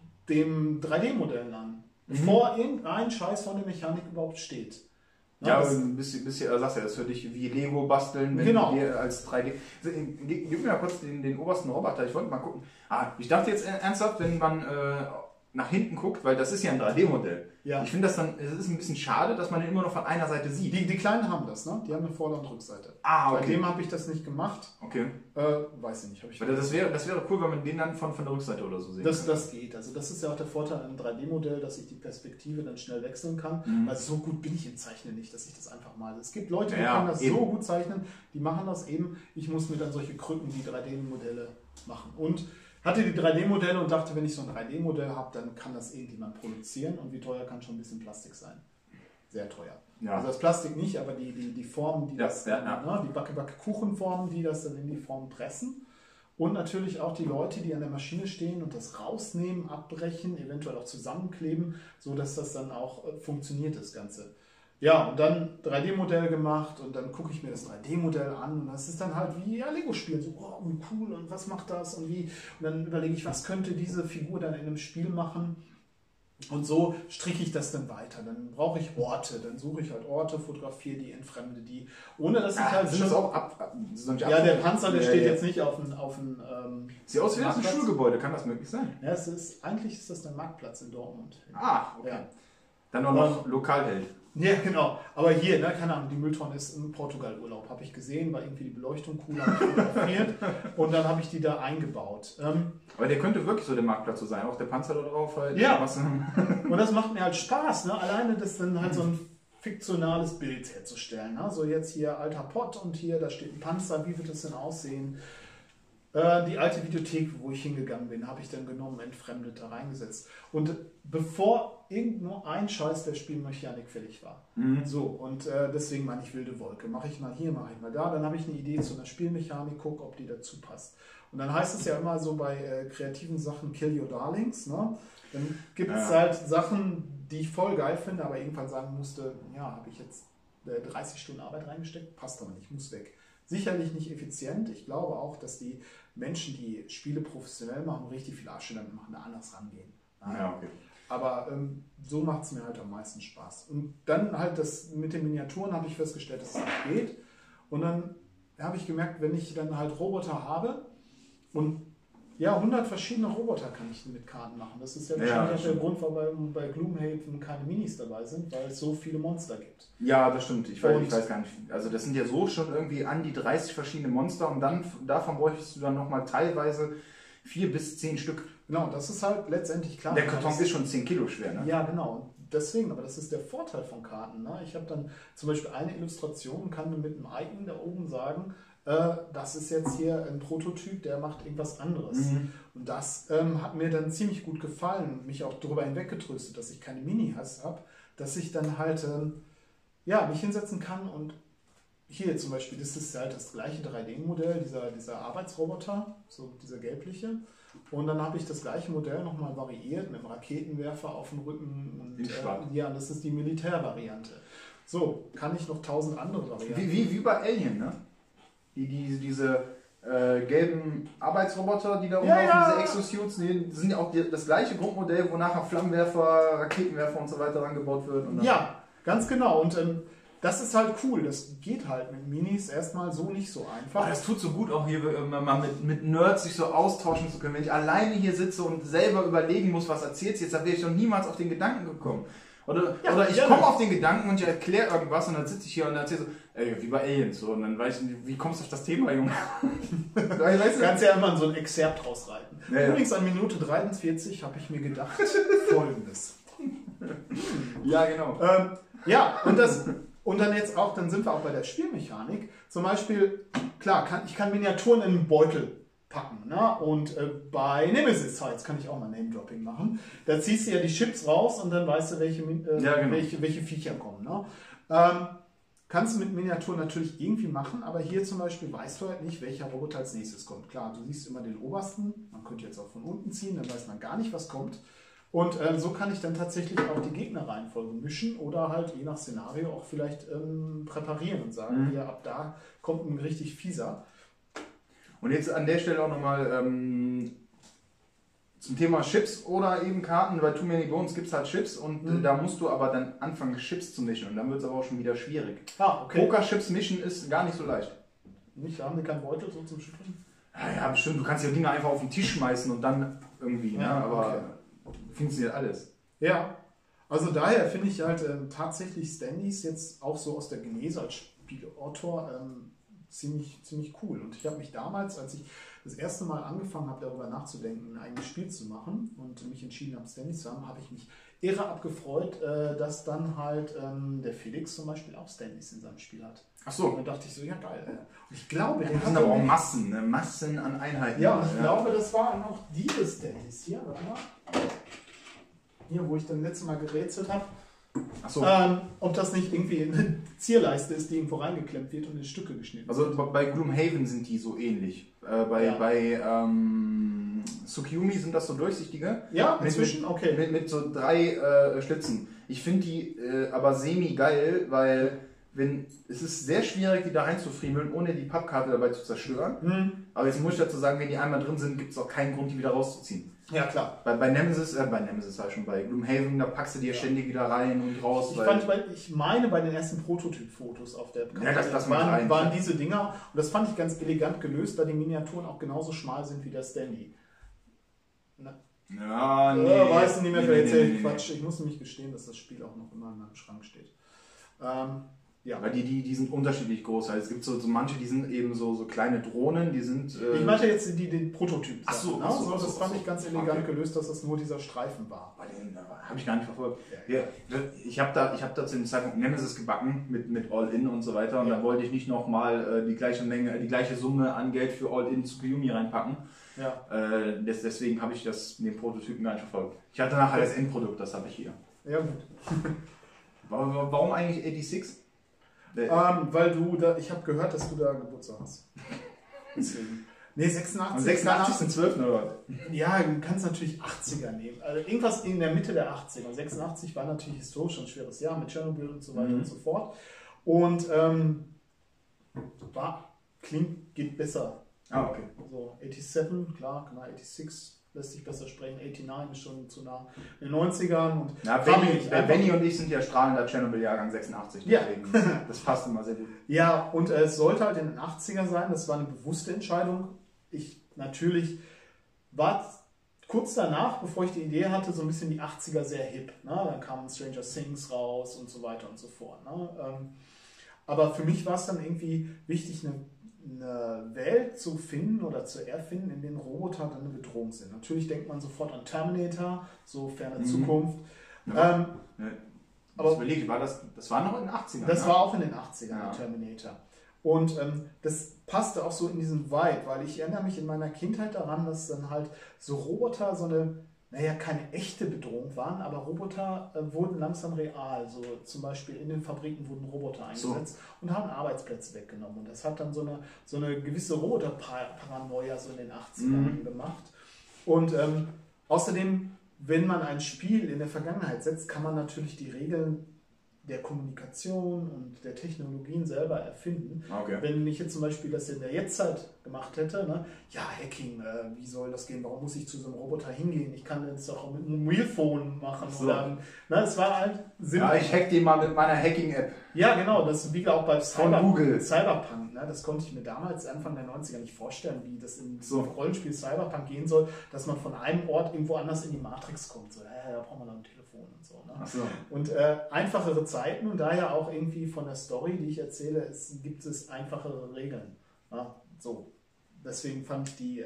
dem drei D-Modellen an, mhm. bevor irgendein Scheiß von der Mechanik überhaupt steht. Ja, ja ein bisschen, bisschen, sagst ja, das ist für dich wie Lego basteln, wenn genau. du dir als drei D... Gib mir mal kurz den, den obersten Roboter, ich wollte mal gucken. Ah, ich dachte jetzt ernsthaft, wenn man äh, nach hinten guckt, weil das ist ja ein drei D-Modell. Ja. Ich finde das dann, es ist ein bisschen schade, dass man den immer nur von einer Seite sieht. Die, die Kleinen haben das, ne? Die haben eine Vorder- und Rückseite. Ah, okay. Bei dem habe ich das nicht gemacht. Okay. Äh, weiß ich nicht. Hab ich weil das, wäre, das wäre cool, wenn man den dann von, von der Rückseite oder so sehen das, kann. Das geht. Also das ist ja auch der Vorteil an einem drei D-Modell, dass ich die Perspektive dann schnell wechseln kann. Mhm. Weil so gut bin ich im Zeichnen nicht, dass ich das einfach mal... Es gibt Leute, die ja, können das eben. so gut zeichnen, die machen das eben. Ich muss mir dann solche Krücken wie drei D-Modelle machen. Und hatte die drei D-Modelle und dachte, wenn ich so ein drei D-Modell habe, dann kann das irgendjemand produzieren. Und wie teuer kann schon ein bisschen Plastik sein? Sehr teuer. Ja. Also das Plastik nicht, aber die, die, die Formen, die ja, das, ja, ja. Ne, die Backe-Backe-Kuchenformen, die das dann in die Form pressen. Und natürlich auch die Leute, die an der Maschine stehen und das rausnehmen, abbrechen, eventuell auch zusammenkleben, sodass das dann auch äh, funktioniert, das Ganze. Ja, und dann drei D-Modell gemacht und dann gucke ich mir das drei D-Modell an und das ist dann halt wie ja, Lego-Spielen, so oh, cool und was macht das und wie. Und dann überlege ich, was könnte diese Figur dann in einem Spiel machen. Und so stricke ich das dann weiter. Dann brauche ich Orte, dann suche ich halt Orte, fotografiere die, entfremde die. Ohne dass ich ah, halt. Sind das auch ab, ab, sind ja, der Panzer, der ja, steht ja. jetzt nicht auf dem. Auf dem ähm, Sieht aus wie ein Schulgebäude, kann das möglich sein? Ja, es ist, eigentlich ist das der Marktplatz in Dortmund. Ah, okay. Ja. Dann auch noch Lokalheld. Ja, genau. Aber hier, ne, keine Ahnung, die Mülltonne ist im Portugal-Urlaub, habe ich gesehen, war irgendwie die Beleuchtung cool, habe ich fotografiert und dann habe ich die da eingebaut. Ähm, Aber der könnte wirklich so der Marktplatz so sein, auch der Panzer da drauf halt. Ja, und das macht mir halt Spaß, ne? Alleine das dann halt so ein fiktionales Bild herzustellen. Ne? So jetzt hier alter Pott und hier, da steht ein Panzer, wie wird das denn aussehen? Äh, die alte Videothek, wo ich hingegangen bin, habe ich dann genommen, entfremdet, da reingesetzt. Und bevor irgend nur ein Scheiß der Spielmechanik fällig war. Mhm. So, und äh, deswegen meine ich wilde Wolke. Mache ich mal hier, mache ich mal da, dann habe ich eine Idee zu einer Spielmechanik, gucke, ob die dazu passt. Und dann heißt es ja immer so bei äh, kreativen Sachen, kill your darlings. Ne? Dann gibt es ja. halt Sachen, die ich voll geil finde, aber irgendwann sagen musste, ja, habe ich jetzt äh, dreißig Stunden Arbeit reingesteckt, passt aber nicht, muss weg. Sicherlich nicht effizient. Ich glaube auch, dass die Menschen, die Spiele professionell machen, richtig viel Asche damit machen, da anders rangehen. Ja, okay. Aber ähm, so macht es mir halt am meisten Spaß. Und dann halt das mit den Miniaturen habe ich festgestellt, dass es nicht geht. Und dann habe ich gemerkt, wenn ich dann halt Roboter habe und ja, hundert verschiedene Roboter kann ich mit Karten machen. Das ist ja wahrscheinlich ja, der Grund, warum bei, bei Gloomhaven keine Minis dabei sind, weil es so viele Monster gibt. Ja, das stimmt. Ich weiß, ich weiß gar nicht. Also das sind ja so schon irgendwie an die dreißig verschiedene Monster und dann davon bräuchtest du dann nochmal teilweise vier bis zehn Stück. Genau, das ist halt letztendlich klar. Der Karton ist schon zehn Kilo schwer, ne? Ja, genau. Deswegen, aber das ist der Vorteil von Karten. Ne? Ich habe dann zum Beispiel eine Illustration und kann mit einem Icon da oben sagen, äh, das ist jetzt hier ein Prototyp, der macht irgendwas anderes. Mhm. Und das ähm, hat mir dann ziemlich gut gefallen und mich auch darüber hinweggetröstet, dass ich keine Mini-Hass habe, dass ich dann halt ähm, ja, mich hinsetzen kann und hier zum Beispiel, das ist halt das gleiche drei D-Modell, dieser, dieser Arbeitsroboter, so dieser gelbliche. Und dann habe ich das gleiche Modell nochmal variiert mit einem Raketenwerfer auf dem Rücken. Und, äh, ja, das ist die Militärvariante. So, kann ich noch tausend andere Varianten. Wie, wie, wie bei Alien, ne? Die, die, diese äh, gelben Arbeitsroboter, die da rumlaufen, ja, ja. Diese Exosuits, die sind ja auch die, das gleiche Grundmodell, wo nachher Flammenwerfer, Raketenwerfer und so weiter rangebaut wird. Und ja, ganz genau. Und ähm, das ist halt cool. Das geht halt mit Minis erstmal so nicht so einfach. Aber das tut so gut, auch hier mal mit, mit Nerds sich so austauschen zu können. Wenn ich alleine hier sitze und selber überlegen muss, was erzählst du jetzt, da wäre ich doch niemals auf den Gedanken gekommen. Oder, ja, oder ich komme auf den Gedanken und ich erkläre irgendwas und dann sitze ich hier und erzähle so, ey, wie bei Aliens. So, und dann weiß ich, wie kommst du auf das Thema, Junge? Weißt du kannst ja immer so ein Exzerpt rausreiten. Ja, Übrigens an Minute dreiundvierzig habe ich mir gedacht, Folgendes. Ja, genau. Ähm, ja, und, das, und dann jetzt auch, dann sind wir auch bei der Spielmechanik. Zum Beispiel, klar, kann, ich kann Miniaturen in einen Beutel packen. Ne? Und äh, bei Nemesis Heights kann ich auch mal Name-Dropping machen. Da ziehst du ja die Chips raus und dann weißt du, welche, äh, ja, genau. welche, welche Viecher kommen. Ne? Ähm, kannst du mit Miniaturen natürlich irgendwie machen, aber hier zum Beispiel weißt du halt nicht, welcher Roboter als nächstes kommt. Klar, du siehst immer den obersten, man könnte jetzt auch von unten ziehen, dann weiß man gar nicht, was kommt. Und ähm, so kann ich dann tatsächlich auch die Gegnerreihenfolge mischen oder halt je nach Szenario auch vielleicht ähm, präparieren und sagen, mhm. hier ab da kommt ein richtig fieser. Und jetzt an der Stelle auch nochmal ähm, zum Thema Chips oder eben Karten. Bei Too Many Bones gibt es halt Chips und mhm. äh, da musst du aber dann anfangen, Chips zu mischen und dann wird es aber auch schon wieder schwierig. Ah, okay. Poker-Chips mischen ist gar nicht so leicht. Nicht? Haben die keinen Beutel so zum Schütteln? Ja, ja, bestimmt. Du kannst die Dinge einfach auf den Tisch schmeißen und dann irgendwie, ja, ne? Aber okay. Funktioniert alles. Ja, also daher finde ich halt ähm, tatsächlich Standys jetzt auch so aus der Genese als Spielautor ähm, ziemlich, ziemlich cool. Und ich habe mich damals, als ich das erste Mal angefangen habe, darüber nachzudenken, ein eigenes Spiel zu machen und mich entschieden habe, Standys zu haben, habe ich mich irre abgefreut, äh, dass dann halt ähm, der Felix zum Beispiel auch Standys in seinem Spiel hat. Ach so. Und dann dachte ich so, ja geil. Äh. Und ich glaube, ja, das sind aber auch Massen, ne? Massen an Einheiten. Ja, und ich ja. glaube, das waren auch diese Standys hier, warte mal. Hier, wo ich dann letztes Mal gerätselt habe. Ach so. Ähm, ob das nicht irgendwie eine Zierleiste ist, die irgendwo reingeklemmt wird und in Stücke geschnitten also wird. Also bei Gloomhaven sind die so ähnlich. Äh, bei ja. bei ähm, Tsukiyomi sind das so durchsichtige. Ja, inzwischen, mit, okay. Mit, mit so drei äh, Schlitzen. Ich finde die äh, aber semi geil, weil wenn, es ist sehr schwierig, die da reinzufriemeln, ohne die Pappkarte dabei zu zerstören. Hm. Aber jetzt muss ich dazu sagen, wenn die einmal drin sind, gibt es auch keinen Grund, die wieder rauszuziehen. Ja, klar. Bei, bei Nemesis, äh, bei Nemesis war schon, bei Gloomhaven, da packst du dir ja. ständig wieder rein und raus. Ich, fand, ich meine, bei den ersten Prototyp-Fotos auf der ja, das, das waren, rein, waren ja. diese Dinger und das fand ich ganz elegant gelöst, da die Miniaturen auch genauso schmal sind wie der Standy. Na, ja, nee. Äh, weißt du nicht mehr, nee, vielleicht erzähle nee, ich nee, Quatsch. Ich muss nämlich gestehen, dass das Spiel auch noch immer in meinem Schrank steht. Ähm, Ja. Weil die, die, die sind unterschiedlich groß. Also es gibt so, so manche, die sind eben so, so kleine Drohnen, die sind... Äh ich meinte jetzt die, den Prototyp. Ach so, ne? ach so, so, ach so, das fand ach so. ich ganz elegant okay. gelöst, dass das nur dieser Streifen war. Bei den äh, habe ich gar nicht verfolgt. Ja, ja. Ich habe da, ich hab da zu dem Zeitpunkt Nemesis gebacken mit, mit All-In und so weiter und ja. da wollte ich nicht nochmal äh, die gleiche Menge, die gleiche Summe an Geld für All-In zu Tsukiyomi reinpacken. Ja. Äh, des, deswegen habe ich das den Prototypen gar nicht verfolgt. Ich hatte nachher das Endprodukt, das habe ich hier. Ja gut. Warum, warum eigentlich sechsundachtzig? Ähm, weil du da, ich habe gehört, dass du da Geburtstag hast. Deswegen. Nee, sechsundachtzig. Am sechsundachtzigsten zwölften oder? Ja, du kannst natürlich achtziger nehmen. Also irgendwas in der Mitte der achtziger. sechsundachtzig war natürlich historisch ein schweres Jahr mit Tschernobyl und so weiter mhm. und so fort. Und ähm, war, klingt, geht besser. Ah, okay. So, siebenundachtzig, klar, kann man sechsundachtzig lässt sich besser sprechen. neunundachtzig ist schon zu nah in den neunzigern. Und ja, Benny, äh, Benny und ich sind ja strahlender Tschernobyl-Jahrgang sechsundachtzig. Deswegen, ja. Das passt immer sehr gut. Ja, und äh, es sollte halt in den achtziger sein. Das war eine bewusste Entscheidung. Ich natürlich war kurz danach, bevor ich die Idee hatte, so ein bisschen die achtziger sehr hip. Ne? Dann kamen Stranger Things raus und so weiter und so fort. Ne? Ähm, aber für mich war es dann irgendwie wichtig, eine eine Welt zu finden oder zu erfinden, in denen Roboter dann eine Bedrohung sind. Natürlich denkt man sofort an Terminator, so ferne mhm. Zukunft. Ja. Ähm, ja. Aber überlegt, war das, das war noch in den achtzigern? Das ne? war auch in den achtzigern, ja. Terminator. Und ähm, das passte auch so in diesen Vibe, weil ich erinnere mich in meiner Kindheit daran, dass dann halt so Roboter so eine, naja, keine echte Bedrohung waren, aber Roboter äh, wurden langsam real. So zum Beispiel in den Fabriken wurden Roboter eingesetzt so. und haben Arbeitsplätze weggenommen. Und das hat dann so eine, so eine gewisse Roboter-Paranoia so in den achtzigern mhm. gemacht. Und ähm, außerdem, wenn man ein Spiel in der Vergangenheit setzt, kann man natürlich die Regeln der Kommunikation und der Technologien selber erfinden. Okay. Wenn ich jetzt zum Beispiel das in der Jetztzeit gemacht hätte, ne? Ja, Hacking, äh, wie soll das gehen? Warum muss ich zu so einem Roboter hingehen? Ich kann das auch mit einem Wheelphone machen. So. Oder, ne? Es war halt simpel. Ja, ich hack den mal mit meiner Hacking-App. Ja, genau, das wie auch bei Cyber Google. Cyberpunk. Ne? Das konnte ich mir damals, Anfang der neunziger, nicht vorstellen, wie das im so. Rollenspiel Cyberpunk gehen soll, dass man von einem Ort irgendwo anders in die Matrix kommt. So, äh, da braucht man noch ein Telefon und so. Ne? Ach so. Und äh, einfachere Zeiten und daher auch irgendwie von der Story, die ich erzähle, es, gibt es einfachere Regeln. Ja, so. Deswegen fand ich die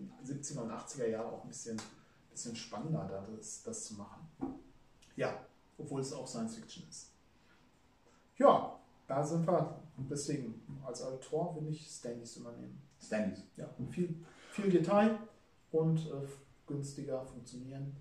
siebziger und achtziger Jahre auch ein bisschen, bisschen spannender, da das, das zu machen. Ja. obwohl es auch Science Fiction ist. Ja, da sind wir. Deswegen, als Autor will ich Standys übernehmen. Standys. Ja, viel, viel Detail und äh, günstiger funktionieren.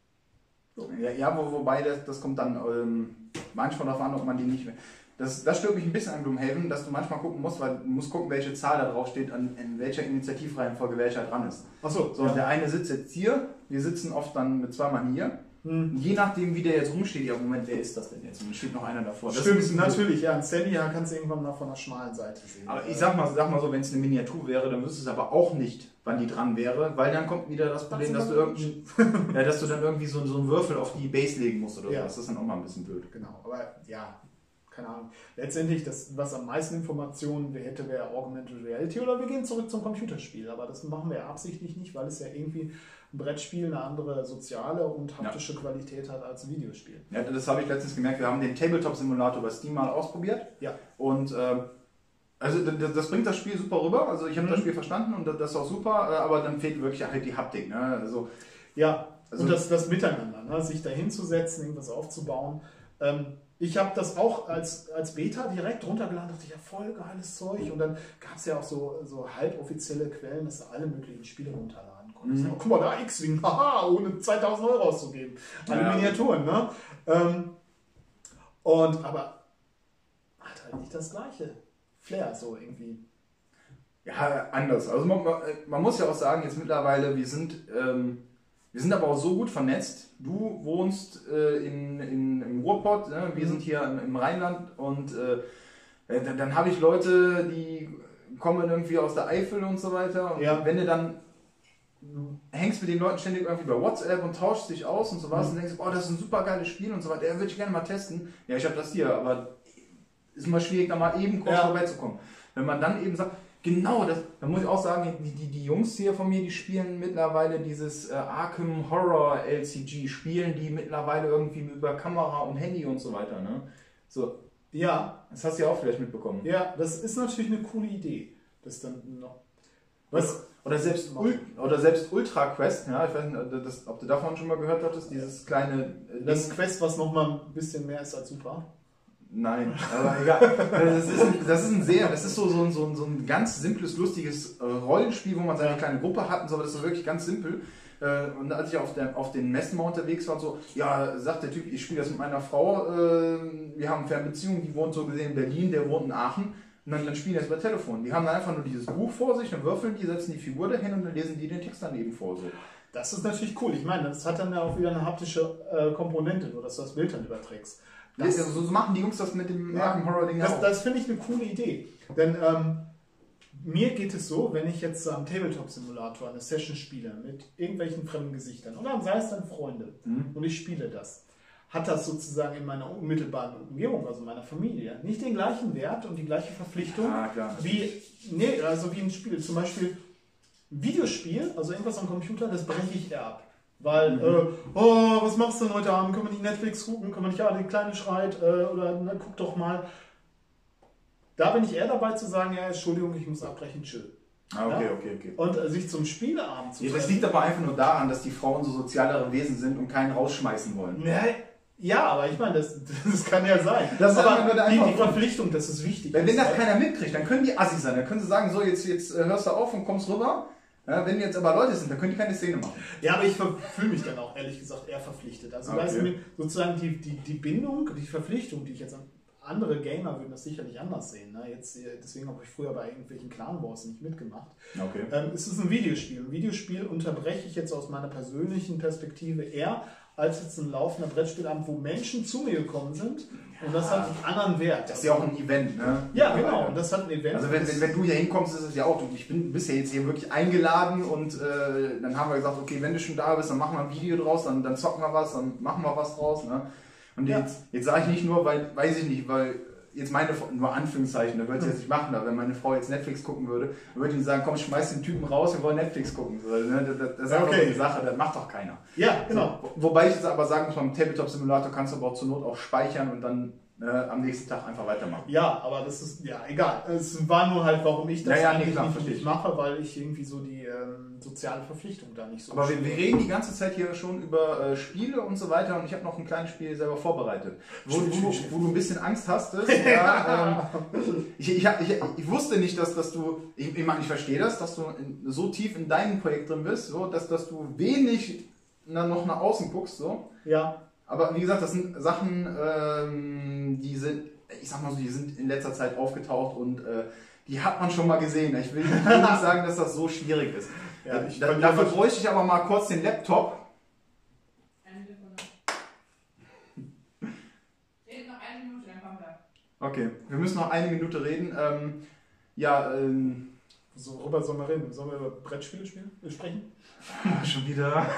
So. Ja, ja wo, wobei das, das kommt dann ähm, manchmal darauf an, ob man die nicht mehr. Das, das stört mich ein bisschen an Gloomhaven, dass du manchmal gucken musst, weil du musst gucken, welche Zahl da drauf steht, an, in welcher Initiativreihenfolge welcher dran ist. Achso. So, ja. Der eine sitzt jetzt hier, wir sitzen oft dann mit zwei Mann hier. Hm. Je nachdem, wie der jetzt rumsteht, ja, Moment, wer ist das denn jetzt? Und dann steht noch einer davor. Das Stimmt, natürlich, ja. Ein Standy ja, kannst du irgendwann mal von der schmalen Seite sehen. Aber ich sag mal, sag mal so, wenn es eine Miniatur wäre, dann wüsstest du aber auch nicht, wann die dran wäre, weil dann kommt wieder das Problem, das dass, du irgendwie, ja, dass du dann irgendwie so, so einen Würfel auf die Base legen musst oder ja. so. Das ist dann auch mal ein bisschen blöd. Genau, aber ja, keine Ahnung. Letztendlich, das, was am meisten Informationen hätte, wäre Augmented Reality oder wir gehen zurück zum Computerspiel. Aber das machen wir absichtlich nicht, weil es ja irgendwie ein Brettspiel eine andere soziale und haptische ja. Qualität hat als ein Videospiel. Ja, das habe ich letztens gemerkt. Wir haben den Tabletop-Simulator bei Steam mal ausprobiert. Ja. Und äh, also das, das bringt das Spiel super rüber. Also ich habe mhm. das Spiel verstanden und das ist auch super, aber dann fehlt wirklich halt die Haptik. Ne? Also, ja, also, und das, das Miteinander, ne? Sich da hinzusetzen, irgendwas aufzubauen. Ähm, Ich habe das auch als, als Beta direkt runtergeladen, dachte ich, ja, voll geiles Zeug. Und dann gab es ja auch so, so halboffizielle Quellen, dass du alle möglichen Spiele runterladen konntest. Mhm. Oh, guck mal, da X-Wing, haha, ohne zweitausend Euro auszugeben. Alle ja. Miniaturen, ne? Ähm, und, aber hat halt nicht das gleiche Flair, so irgendwie. Ja, anders. Also man, man muss ja auch sagen, jetzt mittlerweile, wir sind... Ähm, Wir sind aber auch so gut vernetzt. Du wohnst äh, in, in, im Ruhrpott, ne? Wir mhm. sind hier im, im Rheinland und äh, dann, dann habe ich Leute, die kommen irgendwie aus der Eifel und so weiter. Und ja. wenn du dann du hängst mit den Leuten ständig irgendwie bei WhatsApp und tauschst dich aus und so was mhm. und denkst, oh, das ist ein super geiles Spiel und so weiter, ja, würde ich gerne mal testen. Ja, ich habe das hier, aber ist mal schwierig, da mal eben kurz ja. vorbeizukommen. Wenn man dann eben sagt, genau, das, da muss ich auch sagen, die, die, die Jungs hier von mir, die spielen mittlerweile dieses äh, Arkham Horror L C G, spielen die mittlerweile irgendwie über Kamera und Handy und so weiter. Ne? So. Ja. Das hast du ja auch vielleicht mitbekommen. Ja, das ist natürlich eine coole Idee. Das dann noch. Was? Oder selbst, oder selbst Ultra Quest, ja, ich weiß nicht, das, ob du davon schon mal gehört hattest, dieses kleine. Äh, das Quest, was nochmal ein bisschen mehr ist als Super. Nein, aber egal. Das ist, ein, das ist ein sehr, das ist so, so, so, so ein ganz simples, lustiges Rollenspiel, wo man seine kleine Gruppe hat und so, das ist wirklich ganz simpel. Und als ich auf, der, auf den Messen mal unterwegs war und so, ja, sagt der Typ, ich spiele das mit meiner Frau, wir haben eine Fernbeziehung, die wohnt so gesehen in Berlin, der wohnt in Aachen. Und dann, dann spielen die das über Telefon. Die haben dann einfach nur dieses Buch vor sich, dann würfeln die, setzen die Figur dahin und dann lesen die den Text daneben vor. So. Das ist natürlich cool. Ich meine, das hat dann ja auch wieder eine haptische äh, Komponente, nur dass du das Bild dann überträgst. Das, also so machen die Jungs das mit dem ja, Arkham Horror Ding das, auch. Das finde ich eine coole Idee. Denn ähm, mir geht es so, wenn ich jetzt am Tabletop-Simulator eine Session spiele mit irgendwelchen fremden Gesichtern oder sei es dann Freunde mhm. und ich spiele das, hat das sozusagen in meiner unmittelbaren Umgebung, also meiner Familie, nicht den gleichen Wert und die gleiche Verpflichtung ja, klar. wie, nee, also wie ein Spiel. Zum Beispiel ein Videospiel, also irgendwas am Computer, das breche ich eher ab. Weil, mhm. äh, oh, was machst du denn heute Abend? Können wir nicht Netflix gucken? Können wir nicht, ja, die Kleine schreit, äh, oder na, guck doch mal. Da bin ich eher dabei zu sagen, ja, Entschuldigung, ich muss abbrechen, chill. Ah, okay, ja? okay, okay. Und äh, sich zum Spieleabend zu ja, das liegt aber einfach nur daran, dass die Frauen so sozialere Wesen sind und keinen rausschmeißen wollen. Ja, ja, aber ich meine, das, das kann ja sein. Das aber nur der die, die Verpflichtung, das ist wichtig. Wenn, wenn das keiner mitkriegt, dann können die assi sein. Dann können sie sagen, so, jetzt, jetzt hörst du auf und kommst rüber. Ja, wenn jetzt aber Leute sind, dann können die keine Szene machen. Ja, aber ich fühle mich dann auch, ehrlich gesagt, eher verpflichtet. Also okay. weißt du, sozusagen die, die, die Bindung, die Verpflichtung, die ich jetzt an andere Gamer würden das sicherlich anders sehen. Ne? Jetzt, deswegen habe ich früher bei irgendwelchen Clan Wars nicht mitgemacht. Okay. Ähm, es ist ein Videospiel. Ein Videospiel unterbreche ich jetzt aus meiner persönlichen Perspektive eher als jetzt ein laufender Brettspielabend, wo Menschen zu mir gekommen sind. Ja. Und das hat einen anderen Wert. Das ist ja auch ein Event, ne? Ja, genau. Und das hat ein Event. Also wenn, wenn, wenn du hier hinkommst, ist es ja auch, ich bin bisher jetzt hier wirklich eingeladen und äh, dann haben wir gesagt, okay, wenn du schon da bist, dann machen wir ein Video draus, dann, dann zocken wir was, dann machen wir was draus. Ne? Und ja. jetzt, jetzt sage ich nicht nur, weil, weiß ich nicht, weil jetzt meine, nur Anführungszeichen, da würde ich jetzt nicht machen, aber wenn meine Frau jetzt Netflix gucken würde, dann würde ich sagen, komm, schmeiß den Typen raus, wir wollen Netflix gucken. So, ne? Das, das ist einfach okay. so eine Sache, das macht doch keiner. Ja, genau. So, wobei ich jetzt aber sagen muss, beim Tabletop-Simulator kannst du aber auch zur Not auch speichern und dann äh, am nächsten Tag einfach weitermachen. Ja, aber das ist, ja, egal. Es war nur halt, warum ich das ja, ja, eigentlich nee, klar, nicht, nicht ich. mache, weil ich irgendwie so die ähm, soziale Verpflichtung da nicht so... Aber wir, wir reden die ganze Zeit hier schon über äh, Spiele und so weiter und ich habe noch ein kleines Spiel selber vorbereitet, wo, wo, wo, wo du ein bisschen Angst hast. Ja, ähm, ich, ich, ich, ich wusste nicht, dass, dass du, ich, ich meine, ich verstehe das, dass du in, so tief in deinem Projekt drin bist, so, dass, dass du wenig na, noch nach außen guckst. So. Ja. Aber wie gesagt, das sind Sachen, ähm, die sind, ich sag mal so, die sind in letzter Zeit aufgetaucht und äh, die hat man schon mal gesehen. Ich will, ich will nicht sagen, dass das so schwierig ist. Ja, ich da, dafür bräuchte ich aber mal kurz den Laptop. Eine Sekunde. Reden noch eine Minute, dann kommen wir. Okay, wir müssen noch eine Minute reden. Ähm, ja, ähm. So, worüber sollen wir reden? Sollen wir über Brettspiele spielen, sprechen? Schon wieder.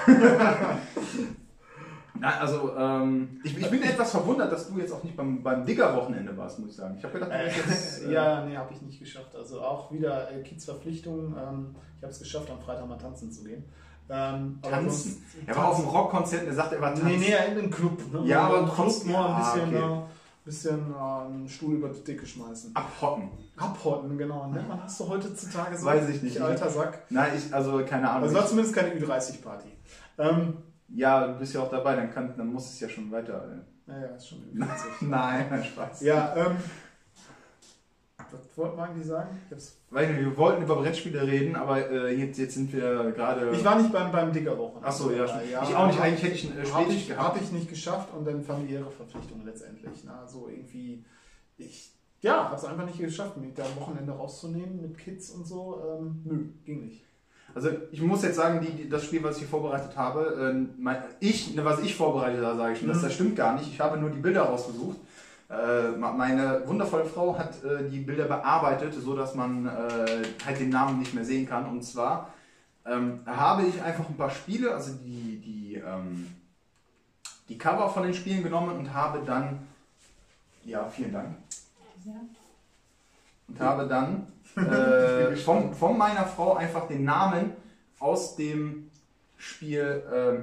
Na, also, ähm, ich, ich bin etwas verwundert, dass du jetzt auch nicht beim, beim Digger-Wochenende warst, muss ich sagen. Ich habe gedacht, du bist jetzt, äh, ja, nee, habe ich nicht geschafft. Also auch wieder äh, Kids-Verpflichtung. Ähm, ich habe es geschafft, am Freitag mal tanzen zu gehen. Ähm, tanzen? Er war auf dem Rockkonzert und er sagt, er war tanzen. Nee, nee, in einem Club. Ne? Ja, aber trotzdem mal ein bisschen, okay. äh, bisschen äh, einen Stuhl über die Decke schmeißen. Abhotten. Abhotten, genau. Nennt man das so heutzutage so? Weiß ich nicht. Alter Sack. Nein, ich, also keine Ahnung. Also war zumindest keine Ü dreißig Party. Ähm, Ja, du bist ja auch dabei, dann, kann, dann muss es ja schon weiter. Naja, ist schon Ü vierzig. Nein, nein, Spaß. Ja, ähm. Was wollten wir eigentlich sagen? Ich hab's Weiß nicht, wir wollten über Brettspiele reden, aber äh, jetzt, jetzt sind wir gerade. Ich war nicht beim, beim Digger-Wochenende. Achso, ja, ja, ich auch nicht. Eigentlich hätte ich einen äh, Habe Spätschicht ich, gehabt. hab ich nicht geschafft und dann familiäre Verpflichtungen letztendlich. Ne? Also irgendwie, ich ja, habe es einfach nicht geschafft, mich da am Wochenende rauszunehmen mit Kids und so. Ähm, nö, ging nicht. Also ich muss jetzt sagen, die, die, das Spiel, was ich hier vorbereitet habe, äh, mein, ich, ne, was ich vorbereitet habe, sage ich schon, das, das stimmt gar nicht. Ich habe nur die Bilder rausgesucht. Äh, meine wundervolle Frau hat äh, die Bilder bearbeitet, so dass man äh, halt den Namen nicht mehr sehen kann. Und zwar ähm, habe ich einfach ein paar Spiele, also die, die, ähm, die Cover von den Spielen genommen und habe dann, ja, vielen Dank, und habe dann äh, von, von meiner Frau einfach den Namen aus dem Spiel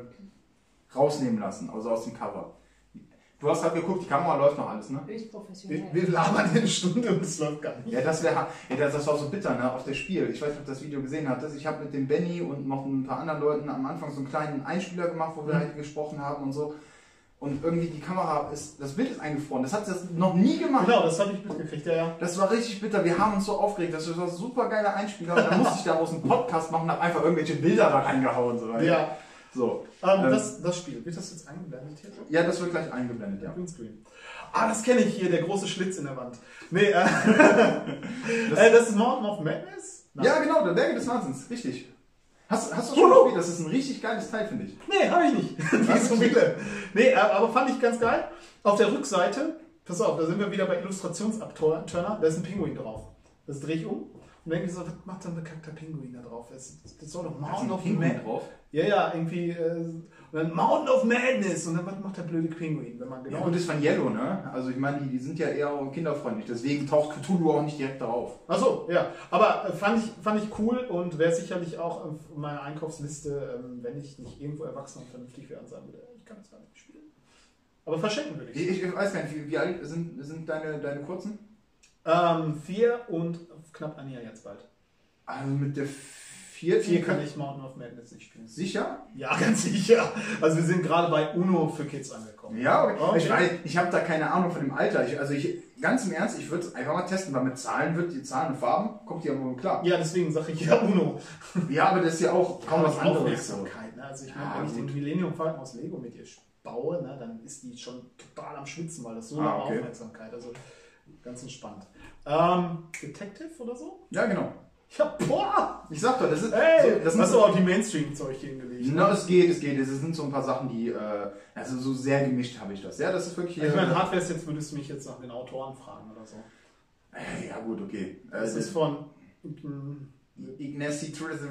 äh, rausnehmen lassen, also aus dem Cover. Du hast halt geguckt, die Kamera läuft noch alles, ne? Höchst professionell. Wir, wir labern eine Stunde und es läuft gar nicht. Ja, das wäre, ja, das, das war so bitter, ne, auf das Spiel. Ich weiß nicht, ob du das Video gesehen hattest. Ich habe mit dem Benny und noch ein paar anderen Leuten am Anfang so einen kleinen Einspieler gemacht, wo wir Mhm. halt gesprochen haben und so. Und irgendwie die Kamera ist, das Bild ist eingefroren. Das hat das noch nie gemacht. Genau, das habe ich mitgekriegt, ja, ja. Das war richtig bitter. Wir haben uns so aufgeregt. Das war ein super geiler Einspieler. Und dann musste ich daraus einen Podcast machen und habe einfach irgendwelche Bilder da reingehauen. So, Ja, so. ähm, Ähm, das, das Spiel, wird das jetzt eingeblendet hier? Ja, das wird gleich eingeblendet, ja. Greenscreen. Ah, das kenne ich hier, der große Schlitz in der Wand. Nee, äh, das, äh, das ist Mountain of Madness? Nein. Ja, genau, der Berge des Wahnsinns. Richtig. Hast, hast du schon Uhu. gespielt? Das ist ein richtig geiles Teil, finde ich. Nee, habe ich nicht. Wie so viele. Nee, äh, aber fand ich ganz geil. Auf der Rückseite, pass auf, da sind wir wieder bei Illustrationsabturner, da ist ein Pinguin drauf. Das drehe ich um und denke so, was macht so ein bekackter Pinguin da drauf? Das, das soll doch Mountain of Madness drauf. Ja, ja, irgendwie. Äh, und dann Mountain of Madness und dann was macht der blöde Pinguin, wenn man genau. Ja, und das ist von Yellow, ne? Also ich meine, die, die sind ja eher kinderfreundlich, deswegen taucht Cthulhu auch nicht direkt darauf. Achso, ja. Aber äh, fand, ich, fand ich cool und wäre sicherlich auch auf meiner Einkaufsliste, ähm, wenn ich nicht irgendwo erwachsen und vernünftig wäre und sagen würde, ich kann das gar nicht spielen. Aber verschenken würde ich. Ich, ich weiß gar nicht, wie, wie alt sind, sind deine, deine kurzen? Ähm, vier und knapp ein Jahr jetzt bald. Also mit der vierten. Vier kann ich Mountain of Madness nicht spielen. Sicher? Ja, ganz sicher. Also wir sind gerade bei Uno für Kids angekommen. Ja, okay. Okay. Ich, weiß, ich habe da keine Ahnung von dem Alter. Ich, also ich, ganz im Ernst, ich würde es einfach mal testen, weil mit Zahlen wird die Zahlen und Farben, kommt ja wohl klar. Ja, deswegen sage ich ja Uno. Ja, aber das ist ja auch kaum was anderes. So. Aufmerksamkeit. Ne? Also ich meine, Ja, wenn ich gut. den Millennium Falcon aus Lego mit ihr baue, ne, dann ist die schon total am Schwitzen, weil das so Ah, eine okay. Aufmerksamkeit. Also ganz entspannt. Ähm, Detective oder so? Ja, genau. Ja, boah! Ich sag doch, das ist. Ey, so, das hast sind du auch die Mainstream-Zeug hingelegt. No, es geht, es geht. Es sind so ein paar Sachen, die, äh, also so sehr gemischt habe ich das. Ja, das ist wirklich. Ich meine, äh, Hardware ist jetzt, würdest du mich jetzt nach den Autoren fragen oder so. äh, ja, gut, okay. Äh, Das ist von ähm, Ignacy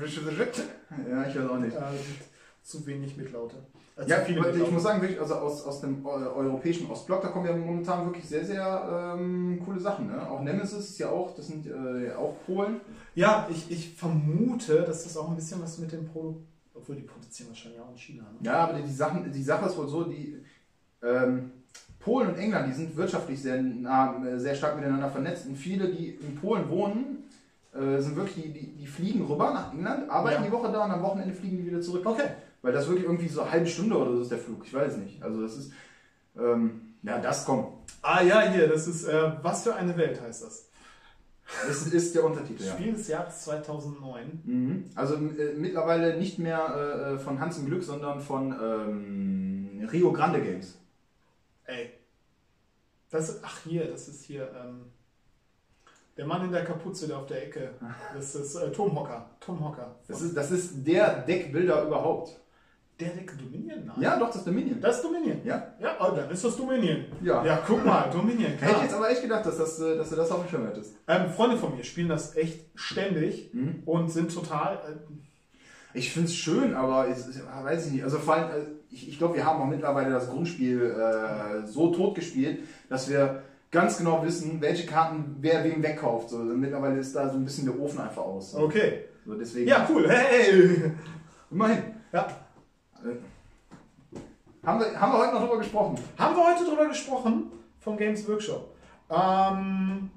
Ja, ich weiß auch nicht. äh, zu wenig Mitlaute. Äh, Ja, zu viele aber ich Mitlaute. muss sagen, wirklich, also aus, aus dem äh, europäischen Ostblock, da kommen ja momentan wirklich sehr, sehr ähm, coole Sachen. Ne? Auch Nemesis ist ja auch, das sind äh, auch Polen. Ja, ich, ich vermute, dass das auch ein bisschen was mit dem Produkt, obwohl die produzieren wahrscheinlich auch in China. Ne? Ja, aber die, Sachen, die Sache ist wohl so, die ähm, Polen und England, die sind wirtschaftlich sehr, nah, sehr stark miteinander vernetzt und viele, die in Polen wohnen, äh, sind wirklich, die, die fliegen rüber nach England, arbeiten Ja. die Woche da und am Wochenende fliegen die wieder zurück. Okay. Weil das wirklich irgendwie so eine halbe Stunde oder so ist der Flug, ich weiß nicht. Also das ist, ähm, ja, das kommt. Ah ja, hier, das ist, äh, was für eine Welt heißt das? Das ist der Untertitel, ja. Spiel des Jahres zweitausendneun. Mhm. Also äh, mittlerweile nicht mehr äh, von Hans im Glück, sondern von ähm, Rio Grande Games. Ey. Das, ach hier, das ist hier, ähm, der Mann in der Kapuze, der auf der Ecke. Das ist äh, Tom Hocker. Tom Hocker. Das ist, das ist der Deckbilder überhaupt. Der Deck Dominion? Nein. Ja, doch, das ist Dominion. Das ist Dominion. Ja. Ja, oh, dann ist das Dominion. Ja. Ja, guck mal, Dominion. Hätte Klar. ich jetzt aber echt gedacht, dass, das, äh, dass du das auf dem Schirm hättest. Ähm, Freunde von mir spielen das echt ständig Mhm. und sind total. Äh, Ich finde es schön, aber es, es, weiß ich nicht. Also vor allem, äh, ich, ich glaube, wir haben auch mittlerweile das Grundspiel äh, so tot gespielt, dass wir ganz genau wissen, welche Karten wer wem wegkauft. So, mittlerweile ist da so ein bisschen der Ofen einfach aus. So. okay. So, deswegen. Ja, cool. Hey! Immerhin. Ja. Äh, haben, wir, haben wir heute noch drüber gesprochen? Haben wir heute drüber gesprochen vom Games Workshop. Ähm,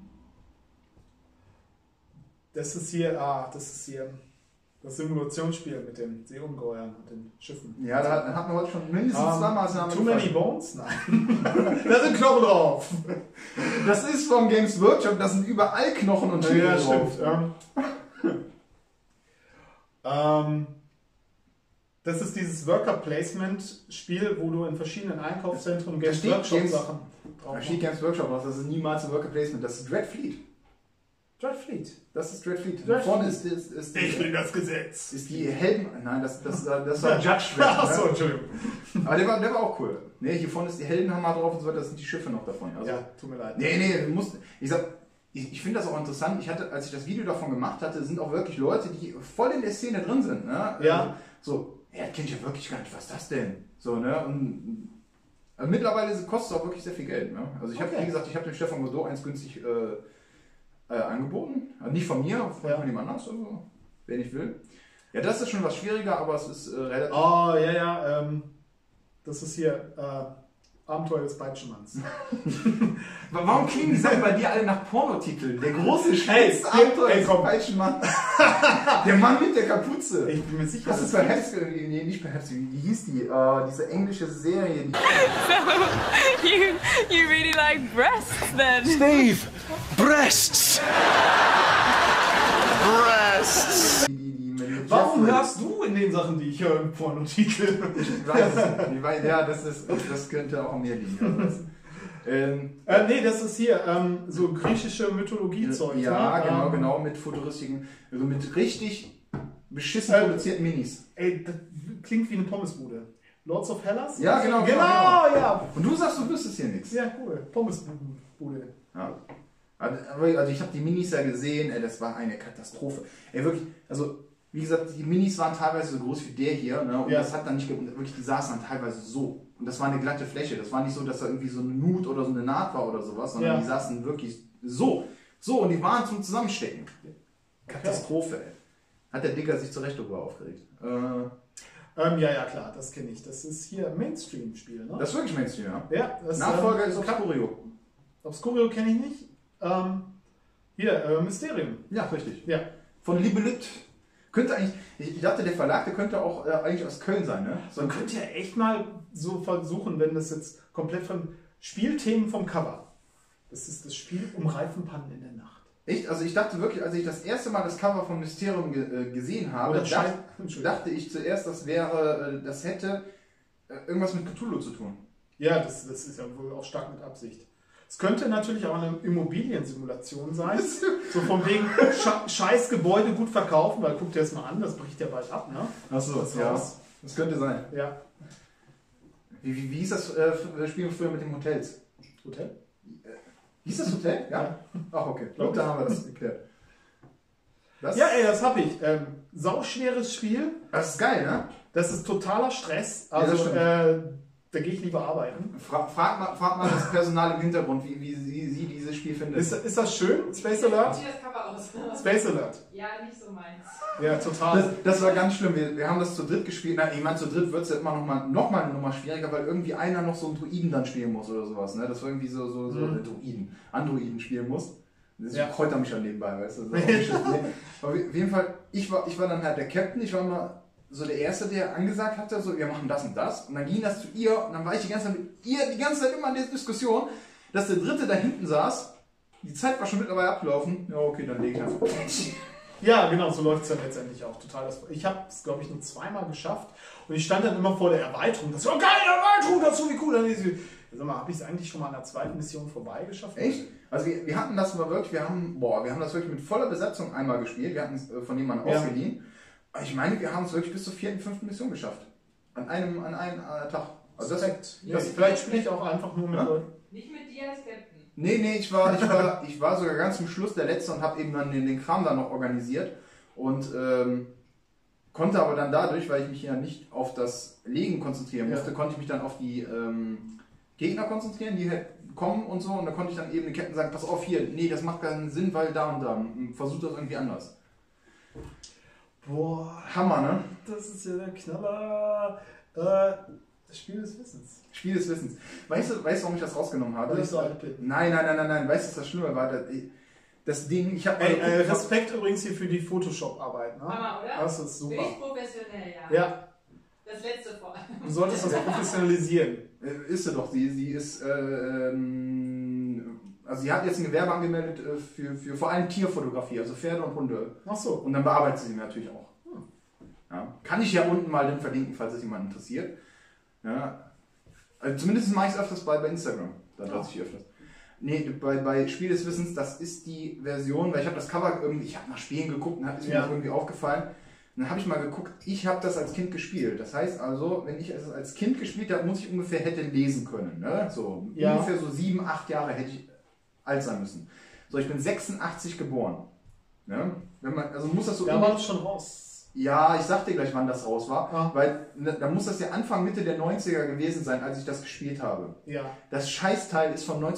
das ist hier, ah, das ist hier das Simulationsspiel mit den Seeungeheuern und den Schiffen. Ja, da, da hatten wir heute schon mindestens Ähm, zwei Maßnahmen. Too Many Bones? Nein. Da sind Knochen drauf. Das ist vom Games Workshop, das sind überall Knochen und Schädel Ja, drauf. stimmt. Ähm, ähm, das ist dieses Worker-Placement-Spiel, wo du in verschiedenen Einkaufszentren Games steht Games- Workshop-Sachen drauf Da steht Games Workshop drauf, das ist niemals ein Worker Placement, das ist Dreadfleet. Dreadfleet. Das ist Dreadfleet. Dreadfleet. Vorne ist, ist, ist, Ich die, bin das Gesetz. ist die Helden. Nein, das, das, das war Judge Dredd. Achso, Ne? Entschuldigung. Aber der war, der war auch cool. Ne, hier vorne ist die Heldenhammer drauf und so weiter, das sind die Schiffe noch davon. Also, Ja, tut mir leid. Nee, nee, du musst, ich sag, ich, ich finde das auch interessant. Ich hatte, als ich das Video davon gemacht hatte, sind auch wirklich Leute, die voll in der Szene drin sind. Ne? Ja. Also, so, ja, kenn ich ja wirklich gar nicht, was ist das denn? So, ne? Und also mittlerweile kostet es auch wirklich sehr viel Geld. Ne? Also ich habe, Okay. wie gesagt, ich habe dem Stefan Godot eins günstig äh, äh, angeboten. Also nicht von mir, von, Ja. von jemand anders, also, wer nicht will. Ja, das ist schon was schwieriger, aber es ist äh, relativ. Oh, ja, ja, ähm, das ist hier äh, Abenteuer des Peitschenmanns. Warum klingen die Sachen bei dir alle nach Pornotiteln? Der große Hey, Scheißabenteuer ey, des komm. Peitschenmann. Der Mann mit der Kapuze. Ich bin mir sicher, Das ist bei Hepsi, nee, nicht bei Hepsi, wie hieß die? Äh, diese englische Serie. Die You you really like breasts then? Steve! Breasts! Breasts! die, die, die mit Warum Jeffrey. hörst du in den Sachen, die ich höre, im Pornotitel? Ich weiß es nicht. Ich weiß, ja, das, ist, das könnte auch an mir liegen. Also das, ähm, Äh, nee, das ist hier ähm, so griechische Mythologie-Zeug. ja, ne? genau, ähm, genau, mit futuristischen, also mit richtig beschissen Ähm, produzierten Minis. Ey, das klingt wie eine Pommesbude. Lords of Hellas? Ja, genau, genau, Genau, genau. ja. Und du sagst, du wüsstest hier nichts. Ja, cool. Pommesbude. Ja. Also also ich habe die Minis ja gesehen, ey, das war eine Katastrophe. Ey, wirklich, also wie gesagt, die Minis waren teilweise so groß wie der hier, ne? Und Ja. das hat dann nicht, ge- wirklich, die saßen dann teilweise so. Und das war eine glatte Fläche. Das war nicht so, dass da irgendwie so eine Nut oder so eine Naht war oder sowas, sondern Ja. die saßen wirklich so. So, und die waren zum Zusammenstecken. Katastrophe, ey. Hat der Dicker sich zu Recht darüber aufgeregt. Äh, Ähm, ja, ja, klar, das kenne ich. Das ist hier ein Mainstream-Spiel, ne? das ist wirklich Mainstream, ja. Ja, das Nachfolger ähm, ist Obscurio. Obscurio kenne ich nicht. Ähm, hier, äh, Mysterium. Ja, richtig. Ja. Von Libelit. Könnte eigentlich, ich dachte, der Verlag, der könnte auch äh, eigentlich aus Köln sein, ne? So Man könnte ja echt mal so versuchen, wenn das jetzt komplett von Spielthemen vom Cover. Das ist das Spiel um Reifenpannen in der Nacht. Echt? Also ich dachte wirklich, als ich das erste Mal das Cover von Mysterium ge äh, gesehen habe, Oder dacht, Schei- Entschuldigung. dachte ich zuerst, das wäre, äh, das hätte äh, irgendwas mit Cthulhu zu tun. Ja, das, das ist ja wohl auch stark mit Absicht. Es könnte natürlich auch eine Immobiliensimulation sein. So von wegen Sche scheiß Gebäude gut verkaufen, weil guck dir das mal an, das bricht ja bald ab, ne? Achso, Das ja. Haus. Das könnte sein. Ja. Wie, wie, wie hieß das äh, Spiel früher mit den Hotels? Hotel? Hieß das Hotel? Ja. Ja. Ach, okay. Glaub Gut, dann haben wir das geklärt. Das, Ja, ey, das hab ich. Ähm, sauschweres Spiel. das ist geil, ne? Das ist totaler Stress. Ja, das Also stimmt. äh, Da gehe ich lieber arbeiten. Fra frag, mal, frag mal das Personal im Hintergrund, wie, wie sie, sie dieses Spiel findet. Ist, ist das schön? Space Alert? Wie das Cover aus. Space Alert. Ja, nicht so meins. Ja, total. Das, das war ganz schlimm. Wir, wir haben das zu dritt gespielt. Na, ich meine, zu dritt wird es ja immer noch mal, noch mal eine Nummer schwieriger, weil irgendwie einer noch so einen Druiden dann spielen muss oder sowas. Ne? Das war irgendwie so, so, so Mhm. Druiden, Androiden spielen muss. Das Ja. freut er mich schon nebenbei, weißt du. Das ist auch nicht schlimm. Nee. Aber auf jeden Fall, ich war, ich war dann halt der Captain. Ich war immer so der Erste, der angesagt hatte, so, wir machen das und das. Und dann ging das zu ihr und dann war ich die ganze Zeit mit ihr, die ganze Zeit immer in der Diskussion, dass der Dritte da hinten saß. Die Zeit war schon mittlerweile abgelaufen. Ja, okay, dann lege ich einfach. Ja, genau, so läuft es dann letztendlich auch total. Das- Ich habe es, glaube ich, nur zweimal geschafft und ich stand dann immer vor der Erweiterung. Das war geil, Erweiterung dazu, wie cool. Dann ist sie- Sag mal, habe ich es eigentlich schon mal an der zweiten Mission vorbei geschafft? Echt? Also wir, wir hatten das mal wirklich, wir haben, boah, wir haben das wirklich mit voller Besetzung einmal gespielt. Wir hatten es äh, von jemandem Ja. ausgeliehen. Ich meine, wir haben es wirklich bis zur vierten, fünften Mission geschafft. An einem, an einem äh, Tag. Also das, Perfekt. das, Ja, vielleicht spiele ich auch einfach nur mit Ja? Leuten. Nicht mit dir als Captain. nee, nee, ich war, ich war, ich war sogar ganz zum Schluss der Letzte und habe eben dann den, den Kram da noch organisiert. Und ähm, konnte aber dann dadurch, weil ich mich ja nicht auf das Legen konzentrieren Ja. musste, konnte ich mich dann auf die ähm, Gegner konzentrieren, die halt kommen und so. Und da konnte ich dann eben den Captain sagen, pass auf hier, nee, das macht keinen Sinn, weil da und da. Versuch das irgendwie anders. Boah, Hammer, ne? das ist ja der Knaller. Äh, das Spiel des Wissens. Spiel des Wissens. Weißt du, weißt du, warum ich das rausgenommen habe? Weil ich so alt bin. Nein, nein, nein, nein, nein. Weißt du, was das Schlimme war? Das, das Ding, ich habe... Ey, äh, Respekt übrigens hier für die Photoshop-Arbeit. Ne? Hammer, oder? Das ist super. Wirklich professionell, ja. Ja, Das letzte vor allem. du solltest das professionalisieren. Äh, Ist sie doch. Sie, sie ist... Äh, ähm, also sie hat jetzt ein Gewerbe angemeldet äh, für, für vor allem Tierfotografie, also Pferde und Hunde. Ach so. Und dann bearbeitet sie natürlich auch. Ja. Kann ich ja unten mal dann verlinken, falls es jemand interessiert. Ja. Also zumindest mache ich es öfters bei, bei Instagram. Da Ja. lasse ich öfters. Nee, bei, bei Spiel des Wissens, das ist die Version, weil ich habe das Cover irgendwie, ich habe nach Spielen geguckt und hat ist mir Ja. das irgendwie aufgefallen. Und dann habe ich mal geguckt, ich habe das als Kind gespielt. Das heißt also, wenn ich es als Kind gespielt habe, muss ich ungefähr hätte lesen können. Ne? So Ja. ungefähr so sieben, acht Jahre hätte ich alt sein müssen. So, ich bin sechsundachtzig geboren. Ne? Wenn man, also muss das so Da irgendwie- war es schon raus. ja, ich sag dir gleich, wann das raus war, Ah. weil ne, da muss das ja Anfang, Mitte der neunziger gewesen sein, als ich das gespielt habe. Ja, Das Scheißteil ist von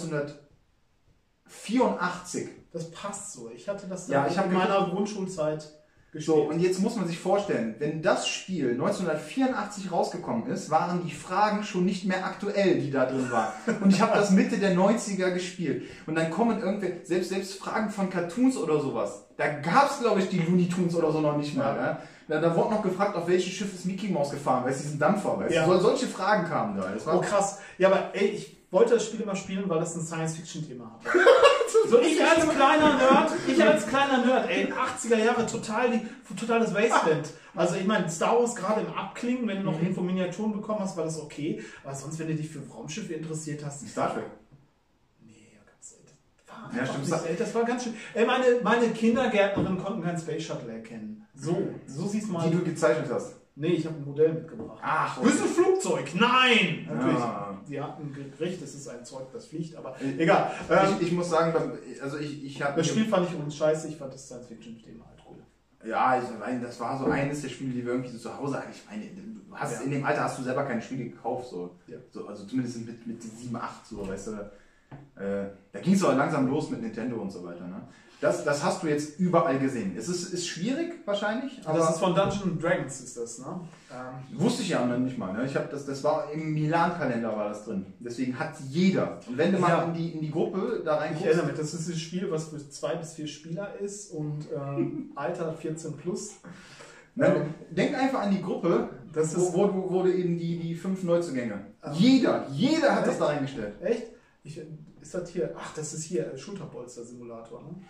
neunzehnhundertvierundachtzig. das passt so. Ich hatte das Ja, dann ich hab in meiner Grundschulzeit gespielt. So, und jetzt muss man sich vorstellen, wenn das Spiel neunzehnhundertvierundachtzig rausgekommen ist, waren die Fragen schon nicht mehr aktuell, die da drin waren. Und ich habe das Mitte der neunziger gespielt. Und dann kommen irgendwelche, selbst, selbst Fragen von Cartoons oder sowas. Da gab es, glaube ich, die Looney Tunes oder so noch nicht mal. Ja. Ja. Da, da wurde noch gefragt, auf welches Schiff ist Mickey Mouse gefahren, weißt du, diesen Dampfer, weißt Ja. du. So, solche Fragen kamen da. Das war Oh krass. Ja, aber ey, ich wollte das Spiel immer spielen, weil das ein Science-Fiction-Thema hat. So, ich als kleiner Nerd, ich als kleiner Nerd, ey, achtziger Jahre, total, die, total das Wasteland. Also ich meine, Star Wars gerade im Abklingen, wenn du noch irgendwo Miniaturen bekommen hast, war das okay. Aber sonst, wenn du dich für Raumschiffe interessiert hast, Star Trek. nee, ganz, ey, das war Ja, einfach stimmt. nicht, ey, das war ganz schön. Ey, meine, meine Kindergärtnerinnen konnten kein Space Shuttle erkennen. So, so siehst du mal. Die du gezeichnet hast. Nee, ich habe ein Modell mitgebracht. Ach, Du bist ein Flugzeug? Nein! Natürlich. Ja. Sie hatten ein Gericht, das ist ein Zeug, das fliegt, aber Ich- egal. Ähm, Ich, ich muss sagen, also ich, ich habe... das Spiel fand ich übrigens scheiße, ich fand das Science-Fiction-Thema halt cool. Ja, ich meine, das war so eines der Spiele, die wir irgendwie so zu Hause hatten. Ich meine, du hast, Ja. in dem Alter hast du selber keine Spiele gekauft, so. Ja. so also zumindest mit, mit sieben, acht, so, weißt du. Äh, da ging es auch langsam los mit Nintendo und so weiter, ne? Das, das hast du jetzt überall gesehen. Es ist, ist schwierig wahrscheinlich, aber das ist von Dungeons and Dragons, ist das, ne? Ähm, wusste ich ja noch nicht mal. Ne? Ich hab das, das war im Milan-Kalender war das drin. Deswegen hat jeder. Und wenn du mal Ja. in, die, in die Gruppe da ich reinguckst, erinnere mich, das ist ein Spiel, was für zwei bis vier Spieler ist und ähm, Alter vierzehn plus. ne, denk einfach an die Gruppe, Das ist wo, wo, du- wo du eben die, die fünf Neuzugänge. Ah. Jeder, jeder hat das Echt? da reingestellt. echt? Ich, ist das hier? Ach, das ist hier äh, Schulterpolster-Simulator, ne?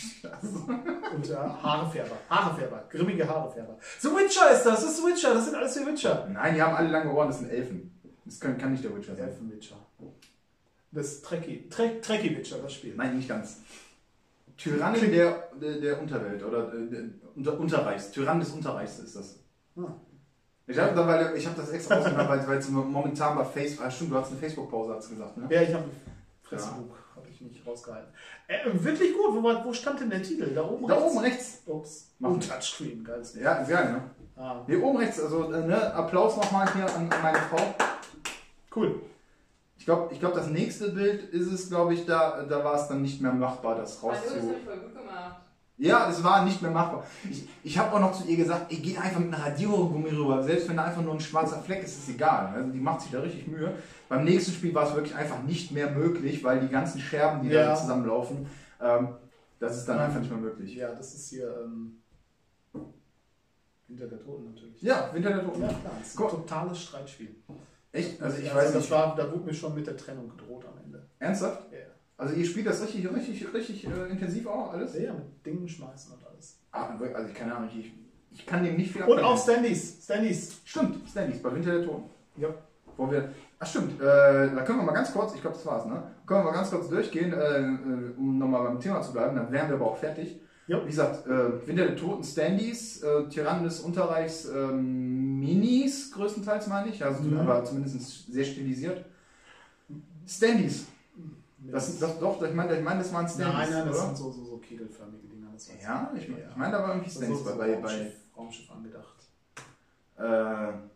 Und äh, Haarefärber. Haarefärber. Grimmige Haarefärber. The Witcher ist das, das ist The Witcher, das sind alles die Witcher. Nein, die haben alle lange Ohren, das sind Elfen. Das kann, kann nicht der Witcher sein. Elfen-Witcher. Das Trekkie, Trek, Trekkie-Witcher, das Spiel. Nein, nicht ganz. Tyrann der, der, der Unterwelt oder äh, der Unter, Unterreichs. Tyrann des Unterreichs ist das. Ah. Ich habe weil, ich hab das extra ausgenommen, weil, weil es momentan bei Facebook. Ah, stimmt, du hast eine Facebook-Pause, hast du gesagt, ne? Ja, ich habe Fressbuch, habe ich mich rausgehalten. Äh, wirklich gut, wo, war- wo stand denn der Titel? Da oben Da rechts? oben rechts. Ups. Machen. Und Touchscreen, geiles Ding. Ja, ist geil, ne? Ah. Hier oben rechts, also äh, ne, Applaus nochmal hier an, an meine Frau. Cool. Ich glaube, ich glaub, das nächste Bild ist es, glaube ich, da, da war es dann nicht mehr machbar, das Also, das rauszu... habe ich voll gut gemacht. Ja, es war nicht mehr machbar. Ich, ich habe auch noch zu ihr gesagt, ey, geh einfach mit einer Radiergummi rüber. Selbst wenn da einfach nur ein schwarzer Fleck ist, ist es egal. Also die macht sich da richtig Mühe. Beim nächsten Spiel war es wirklich einfach nicht mehr möglich, weil die ganzen Scherben, die Ja. da zusammenlaufen, ähm, das ist dann einfach nicht mehr möglich. Ja, das ist hier ähm, Winter der Toten natürlich. Ja, Winter der Toten. Ja, klar, das ist ein Guck. totales Streitspiel. Echt? Also ich Also weiß das nicht. war, da wurde mir schon mit der Trennung gedroht am Ende. Ernsthaft? Ja, Also ihr spielt das richtig, richtig, richtig äh, intensiv auch alles? ja, mit Dingen schmeißen und alles. Ah, also ich keine Ahnung, ich, ich kann dem nicht viel Und abgewinnen. auch Standys. Standys. Stimmt, Standys, bei Winter der Toten. Ja. Wo wir, ach stimmt, äh, da können wir mal ganz kurz, ich glaube das war's, ne? Können wir mal ganz kurz durchgehen, äh, äh, um nochmal beim Thema zu bleiben, dann wären wir aber auch fertig. Ja. Wie gesagt, äh, Winter der Toten, Standys, äh, Tyrannen des Unterreichs, ähm, Minis größtenteils meine ich, also Mhm. aber zumindest sehr stilisiert. Standys, das, das doch, ich meine, ich mein, das waren Standys, Nein, nein, das oder? sind so, so, so kegelförmige Dinger. Das weiß Ja, ich, ich. mein- ich meine, da war irgendwie So, Standys so, so bei, bei, Raumschiff, Raumschiff angedacht. bei äh,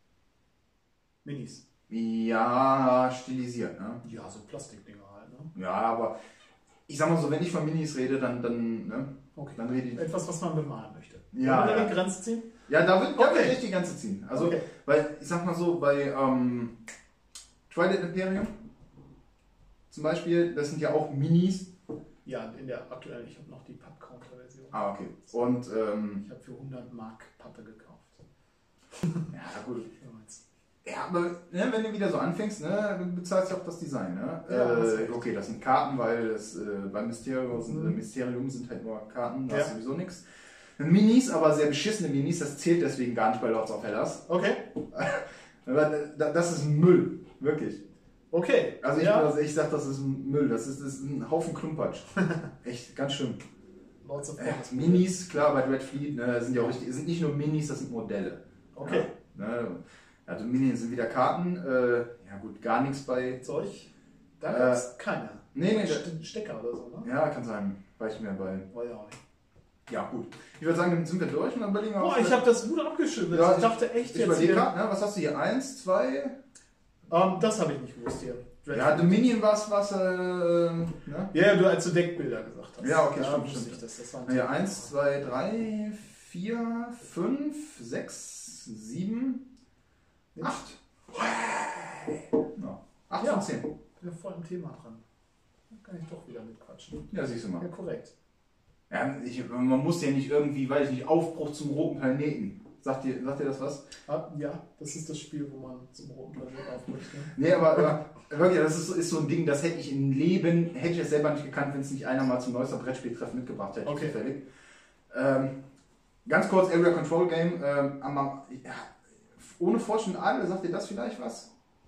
Minis. ja, stilisiert, ne? Ja, so Plastikdinger halt, ne? Ja, aber ich sag mal so, wenn ich von Minis rede, dann, dann, ne, Okay. dann rede ich. Etwas, was man bemalen möchte. Ja, Wollen wir ja. die Grenze ziehen? Ja, da wird, da Okay. wird echt die ganze ziehen. Also, Okay. weil, ich sag mal so, bei ähm, Twilight Imperium zum Beispiel, das sind ja auch Minis. Ja, in der aktuellen, ich habe noch die Papp-Counter-Version. Ah, okay. Und, ähm, Ich habe für hundert Mark Pappe gekauft. ja, gut. Ja, meinst Ja, aber ne, wenn du wieder so anfängst, ne, du bezahlst ja auch das Design, ne? Ja, hast äh, recht. okay, das sind Karten, weil das, äh, beim Mysterium sind, Mhm. Mysterium sind halt nur Karten, da Ja. ist sowieso nichts. Minis, aber sehr beschissene Minis, das zählt deswegen gar nicht bei Lords of Hellas. du? Okay. Aber da- das ist Müll, wirklich. Okay. Also ich, ja. also ich sag, das ist Müll, das ist, das ist ein Haufen Klumpatsch. Echt, ganz schlimm. Lords of Äh, Hellas. Minis, klar, bei Red Fleet, ne, sind ja auch richtig, sind nicht nur Minis, das sind Modelle. Okay. Ja, ne, also Minis sind wieder Karten, äh, ja gut, gar nichts bei... Zeug? Da Äh, gab es keine. Nee, nee, Ste- Stecker oder so, ne? ja, kann sein, weiß ich mehr bei... Weiß ich auch nicht. Ja gut, ich würde sagen, dann sind wir durch und dann überlegen wir... Boah, was ich wir- habe das gut abgeschüttelt. Ja, ich dachte echt Ich jetzt überlege hier. gerade, ne, was hast du hier? Eins, zwei... Ähm, das habe ich nicht gewusst hier. Ja, Dominion war es, was... Äh, ne? Ja, ja, du als du Deckbilder gesagt hast. Ja, okay, da stimmt, wusste stimmt. ich das. Das war ein Ja, eins, zwei, drei, vier, fünf, sechs, sieben, acht. Ja, acht Ja. von zehn. bin ja voll im Thema dran. Da kann ich doch wieder mitquatschen. Ja, siehst du mal. Ja, korrekt. Ja, ich, man muss ja nicht irgendwie, weiß ich nicht, Aufbruch zum roten Planeten. Sagt dir, sagt dir das was? Ah, ja, das ist das Spiel, wo man zum roten Planeten aufbricht. Ne? Nee, aber, aber wirklich, das ist, so- ist so ein Ding, das hätte ich im Leben, hätte ich es selber nicht gekannt, wenn es nicht einer mal zum neuesten Brettspieltreffen mitgebracht hätte. Okay. Zufällig. Ähm, ganz kurz, Area Control Game. Ähm, am- am- ja, ohne Fortune Adel, sagt dir das vielleicht was?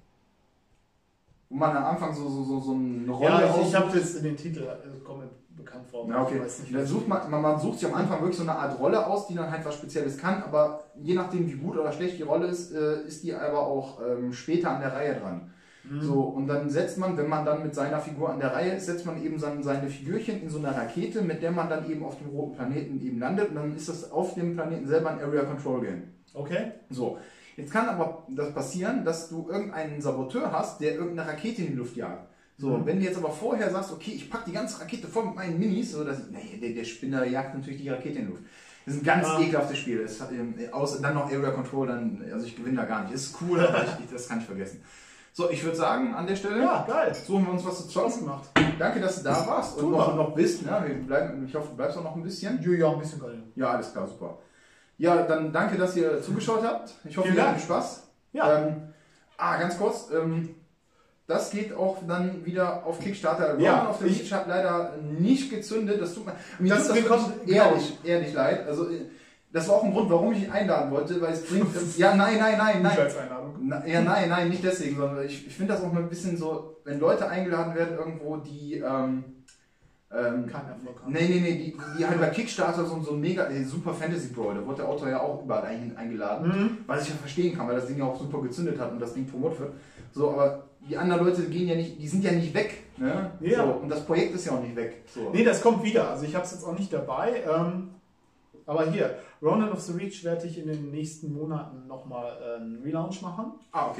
Wo man am Anfang so, so, so, so eine Rolle Ja, ich, aussucht. ich habe jetzt in den Titel also kommt mir bekannt vor. aber Ja, okay. Ich weiß nicht, Dann was- sucht man, man, man sucht sich am Anfang wirklich so eine Art Rolle aus, die dann halt was Spezielles kann, aber je nachdem, wie gut oder schlecht die Rolle ist, äh, ist die aber auch ähm, später an der Reihe dran. Mhm. So, und dann setzt man, wenn man dann mit seiner Figur an der Reihe ist, setzt man eben seine, seine Figürchen in so eine Rakete, mit der man dann eben auf dem roten Planeten eben landet und dann ist das auf dem Planeten selber ein Area Control Game. Okay. So, jetzt kann aber das passieren, dass du irgendeinen Saboteur hast, der irgendeine Rakete in die Luft jagt. So, Mhm. wenn du jetzt aber vorher sagst, okay, ich packe die ganze Rakete voll mit meinen Minis, so dass ich, nee, der, der Spinner jagt natürlich die Rakete in die Luft. Das ist ein ganz Ah. ekelhaftes Spiel. Das hat, ähm, aus, dann noch Area Control, dann, also ich gewinne da gar nicht. Ist cool, aber ich, das kann ich vergessen. So, ich würde sagen, an der Stelle Ja, geil. suchen wir uns was zu Spaß zocken. gemacht. Danke, dass du da warst und Super. noch, noch bist. Ne? Wir bleiben, ich hoffe, du bleibst auch noch ein bisschen. Ja, ja, ein bisschen geil. Ja, alles klar, super. Ja, dann danke, dass ihr zugeschaut habt. Ich hoffe, Vielen ihr Dank. hattet Spaß. Ja. Ähm, ah, ganz kurz. Ähm, das geht auch dann wieder auf Kickstarter. Ja, Roman of the ich- Reach hat leider nicht gezündet. Das tut mir, mir Das tut das bekommt- wirklich ehrlich, ehrlich leid. Also, äh, das war auch ein Grund, warum ich ihn einladen wollte, weil es bringt. ja, nein, nein, nein, nein. Einladung. Na, ja, nein, nein, nicht deswegen, sondern ich, ich finde das auch mal ein bisschen so, wenn Leute eingeladen werden irgendwo, die. Ähm, ähm, Kein Erfolg haben. Nee, nee, nee, die, die halt bei Kickstarter so, so ein mega, äh, super Fantasy Brawl, da wurde der Autor ja auch überall ein, eingeladen, Mhm. was ich ja verstehen kann, weil das Ding ja auch super gezündet hat und das Ding promotet wird. So, aber die anderen Leute gehen ja nicht, die sind ja nicht weg, ne? Ja. So, und das Projekt ist ja auch nicht weg. So. Nee, das kommt wieder. Also ich habe es jetzt auch nicht dabei. Ähm, aber hier, Ronan of the Reach werde ich in den nächsten Monaten nochmal äh, einen Relaunch machen. Ah, okay.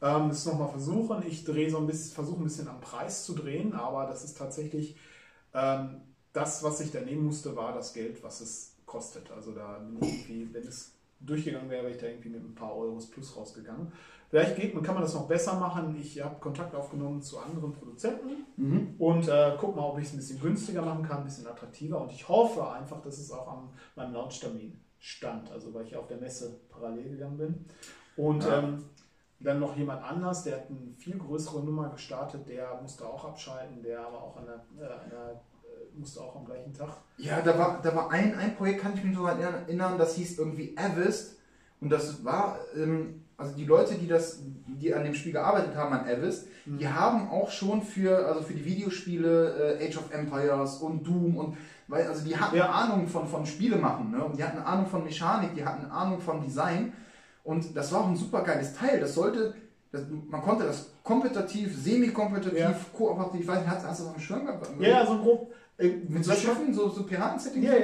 Ähm, das nochmal versuchen. Ich drehe so ein bisschen, versuche ein bisschen am Preis zu drehen, aber das ist tatsächlich ähm, das, was ich da nehmen musste, war das Geld, was es kostet. Also da bin ich irgendwie, wenn es durchgegangen wäre, wäre ich da irgendwie mit ein paar Euros plus rausgegangen. Vielleicht geht, kann man das noch besser machen. Ich habe Kontakt aufgenommen zu anderen Produzenten mhm. und äh, guck mal, ob ich es ein bisschen günstiger machen kann, ein bisschen attraktiver. Und ich hoffe einfach, dass es auch an meinem Launchtermin stand, also weil ich auf der Messe parallel gegangen bin. Und ja. ähm, dann noch jemand anders, der hat eine viel größere Nummer gestartet, der musste auch abschalten, der aber auch an der, äh, an der äh, musste auch am gleichen Tag. Ja, da war, da war ein, ein Projekt, kann ich mich sogar erinnern, das hieß irgendwie Avist. Und das war, ähm, also die Leute, die das, die an dem Spiel gearbeitet haben, an Avist, mhm. die haben auch schon für, also für die Videospiele äh, Age of Empires und Doom und, weil, also die hatten ja. Ahnung von, von Spiele machen, ne? Und die hatten Ahnung von Mechanik, die hatten Ahnung von Design. Und das war auch ein super geiles Teil. Das sollte, das, man konnte das kompetitiv, semi-kompetitiv, ja. kooperativ, ich weiß nicht, hast, hast du noch einen Schirm gehabt? Ja, so grob. Äh, mit so Schiffen, so, so Piraten-Settings? Ja, ja.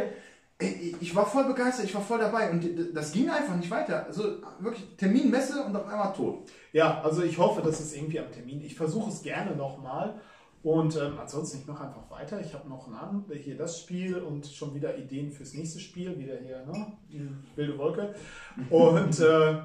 Ich war voll begeistert, ich war voll dabei und das ging einfach nicht weiter. Also wirklich Termin, Messe und auf einmal tot. Ja, also ich hoffe, dass es irgendwie am Termin, ich versuche es gerne nochmal und ähm, ansonsten ich mache einfach weiter. Ich habe noch ein, hier das Spiel und schon wieder Ideen fürs nächste Spiel, wieder hier, ne? Die wilde Wolke. Und äh,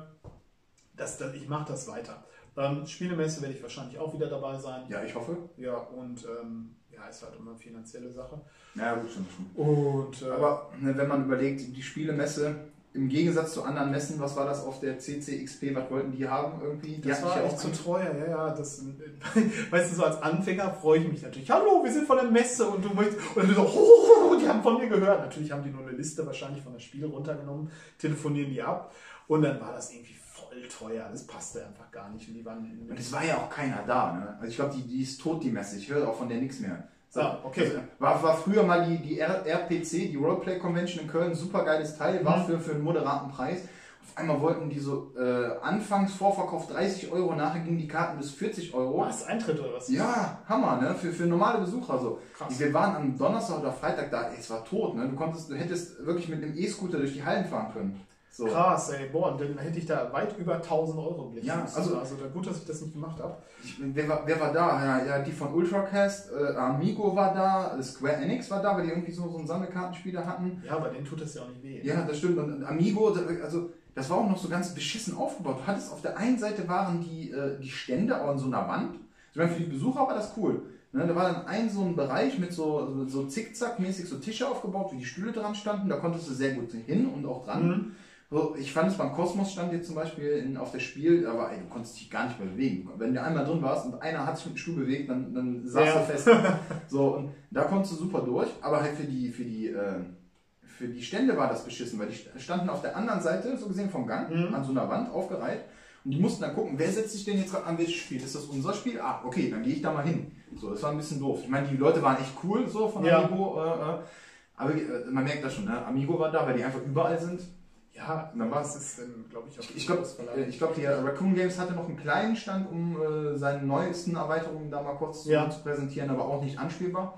das, das, ich mache das weiter. Ähm, Spielemesse werde ich wahrscheinlich auch wieder dabei sein. Ja, ich hoffe. Ja, und ähm, ja, ist halt immer eine finanzielle Sache. Ja, gut, stimmt schon. Und, äh, aber ne, wenn man überlegt, die Spielemesse, im Gegensatz zu anderen Messen, was war das auf der C C X P, was wollten die haben irgendwie? Die das war ja echt zu teuer, ja, ja. Das, weißt du, so als Anfänger freue ich mich natürlich. Hallo, wir sind von der Messe und du möchtest, und du so, oh, die haben von mir gehört. Natürlich haben die nur eine Liste wahrscheinlich von das Spiel runtergenommen, telefonieren die ab und dann war das irgendwie voll teuer. Das passte einfach gar nicht. Und die waren und es war ja auch keiner da, ne? Also ich glaube, die, die ist tot, die Messe. Ich höre auch von der nichts mehr. So, ah, okay. Also, war, war früher mal die, die R P C, die Roleplay Convention in Köln, super geiles Teil, war für, für einen moderaten Preis. Auf einmal wollten die so äh, anfangs Vorverkauf dreißig Euro, nachher gingen die Karten bis vierzig Euro. Was, Eintritt oder was? Ja, Hammer, ne? Für, für normale Besucher so. Krass. Wir waren am Donnerstag oder Freitag da, ey, es war tot, ne? Du konntest, du hättest wirklich mit einem E-Scooter durch die Hallen fahren können. So. Krass, ey, boah, und dann hätte ich da weit über tausend Euro Blick. Ja, also, also da gut, dass ich das nicht gemacht habe. Ich, wer, war, wer war da? Ja, ja, die von Ultracast, äh, Amigo war da, Square Enix war da, weil die irgendwie so, so einen Sammelkartenspieler hatten. Ja, aber denen tut das ja auch nicht weh. Ja, das stimmt. Und Amigo, also das war auch noch so ganz beschissen aufgebaut. Du hattest auf der einen Seite waren die, äh, die Stände an so einer Wand. Ich meine, für die Besucher war das cool. Ne, da war dann ein so ein Bereich mit so, so zickzack-mäßig so Tische aufgebaut, wie die Stühle dran standen. Da konntest du sehr gut hin und auch dran. Mhm. So, ich fand es beim Kosmos stand jetzt zum Beispiel in, auf der Spiel, aber ey, du konntest dich gar nicht mehr bewegen. Wenn du einmal drin warst und einer hat sich mit dem Stuhl bewegt, dann, dann saß ja. er fest. So, und da konntest du super durch, aber halt für die, für die, äh, für die Stände war das beschissen, weil die standen auf der anderen Seite, so gesehen vom Gang, mhm. an so einer Wand aufgereiht. Und die mussten dann gucken, wer setzt sich denn jetzt gerade an welches Spiel? Ist das unser Spiel? Ah, okay, dann gehe ich da mal hin. So, das war ein bisschen doof. Ich meine, die Leute waren echt cool, so von ja. Amigo, äh, äh, aber äh, man merkt das schon, ne? Amigo war da, weil die einfach überall sind. Ja, und dann war es, ist dann, glaube ich, auch ich, ich glaube, ich glaub, die Raccoon Games hatte noch einen kleinen Stand, um äh, seine neuesten Erweiterungen da mal kurz ja. zu präsentieren, aber auch nicht anspielbar.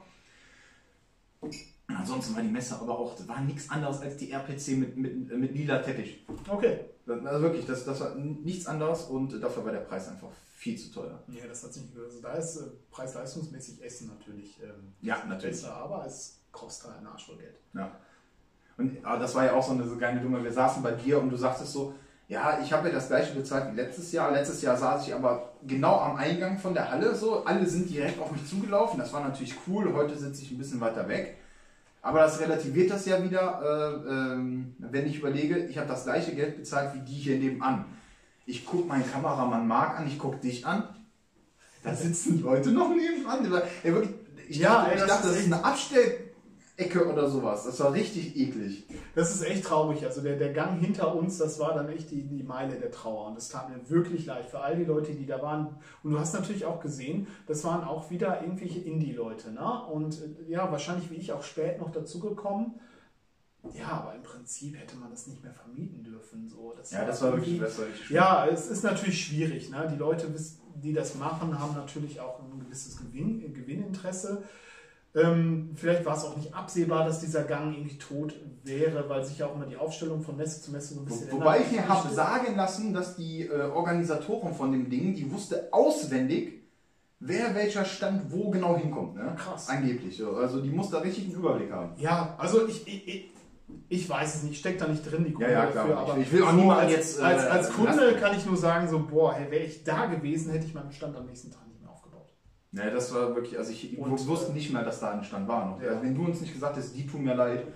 Ansonsten war die Messe aber auch, das war nichts anderes als die R P C mit, mit, mit lila Teppich. Okay. Also wirklich, das, das war nichts anderes und dafür war der Preis einfach viel zu teuer. Ja, das hat sich nicht also da ist äh, preis-leistungsmäßig Essen natürlich, ähm, ja, natürlich besser, aber es kostet halt ein Arsch voll Geld. Ja. Und aber das war ja auch so eine so geile Nummer. Wir saßen bei dir und du sagtest so, ja, ich habe ja das gleiche bezahlt wie letztes Jahr. Letztes Jahr saß ich aber genau am Eingang von der Halle so. Alle sind direkt auf mich zugelaufen. Das war natürlich cool. Heute sitze ich ein bisschen weiter weg. Aber das relativiert das ja wieder, äh, ähm, wenn ich überlege, ich habe das gleiche Geld bezahlt wie die hier nebenan. Ich gucke meinen Kameramann Marc an, ich gucke dich an. Da sitzen Leute noch nebenan. Ja, wirklich, ich ja, dachte, ey, ich das, dachte, ist das ist eine Abstellecke oder sowas. Das war richtig eklig. Das ist echt traurig. Also der, der Gang hinter uns, das war dann echt die, die Meile der Trauer. Und das tat mir wirklich leid für all die Leute, die da waren. Und du hast natürlich auch gesehen, das waren auch wieder irgendwelche Indie-Leute. Ne? Und ja, wahrscheinlich wie ich auch spät noch dazugekommen. Ja, aber im Prinzip hätte man das nicht mehr vermieten dürfen. So, das ja, war das war wirklich, das war wirklich schwierig. Ja, es ist natürlich schwierig. Ne? Die Leute, die das machen, haben natürlich auch ein gewisses Gewinn, Gewinninteresse. Ähm, vielleicht war es auch nicht absehbar, dass dieser Gang irgendwie tot wäre, weil sich ja auch immer die Aufstellung von Messe zu Messe so ein bisschen Wo, wobei ändert. ich mir habe sagen lassen, dass die äh, Organisatoren von dem Ding, die wusste auswendig, wer welcher Stand wo genau hinkommt. Ne? Krass. Angeblich. So. Also die muss da richtig einen Überblick haben. Ja, also ich, ich, ich, ich weiß es nicht, steckt da nicht drin, die Kunde Ja, ja, klar. dafür, aber Ich will auch so niemanden als, jetzt, äh, als, als Kunde lassen. kann ich nur sagen, so, boah, hey, wäre ich da gewesen, hätte ich meinen Stand am nächsten Tag nicht mehr aufgebaut. Ja, das war wirklich, also ich Und, wusste nicht mehr, dass da ein Stand war. Noch. Ja. Also wenn du uns nicht gesagt hast, die tun mir leid.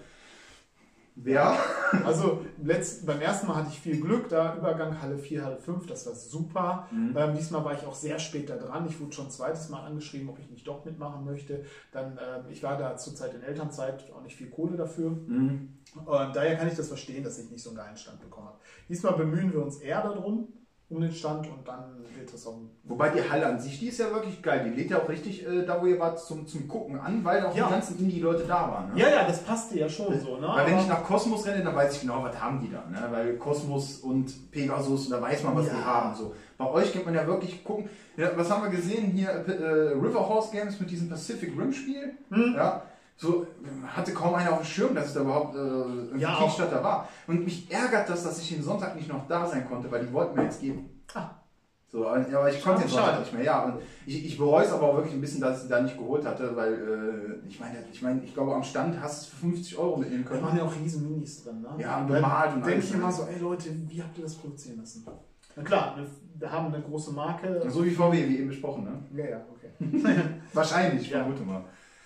Wer? Also letzt, beim ersten Mal hatte ich viel Glück, da Übergang Halle vier, Halle fünf, das war super. Mhm. Ähm, diesmal war ich auch sehr spät da dran. Ich wurde schon ein zweites Mal angeschrieben, ob ich nicht doch mitmachen möchte. Dann, ähm, ich war da zurzeit in Elternzeit, auch nicht viel Kohle dafür. Mhm. Und daher kann ich das verstehen, dass ich nicht so einen geilen Stand bekommen habe. Diesmal bemühen wir uns eher darum, um den Stand, und dann wird es auch... Wobei die Halle an sich, die ist ja wirklich geil. Die lädt ja auch richtig äh, da, wo ihr wart, zum, zum Gucken an, weil auch Ja. die ganzen Indie-Leute da waren. Ne? Ja, ja, das passte ja schon so. Ne? Weil wenn Aber- ich nach Kosmos renne, dann weiß ich genau, was haben die da. Ne? Weil Kosmos und Pegasus, da weiß man, was Ja. die haben. So. Bei euch kann man ja wirklich gucken. Ja, was haben wir gesehen hier? Äh, River Horse Games mit diesem Pacific Rim Spiel. Hm. Ja, so hatte kaum einer auf dem Schirm, dass es da überhaupt äh, irgendwie Ja, Kickstarter war. Und mich ärgert das, dass ich den Sonntag nicht noch da sein konnte, weil die wollten mir jetzt geben. Ah. So, ja, aber ich konnte den Schade. Sonntag nicht mehr. Ja, und ich, ich bereue es aber auch wirklich ein bisschen, dass ich sie da nicht geholt hatte, weil äh, ich meine, ich meine, ich glaube, am Stand hast du für fünfzig Euro mitnehmen Da können. waren ja auch riesen Minis drin. Ne? Ja, und bemalt und denke alles, ich ne? immer so, ey Leute, wie habt ihr das produzieren lassen? Na klar, wir, wir haben eine große Marke. So wie V W, wie eben besprochen, ne? Ja, ja, okay. Wahrscheinlich, ich Ja. vermute mal.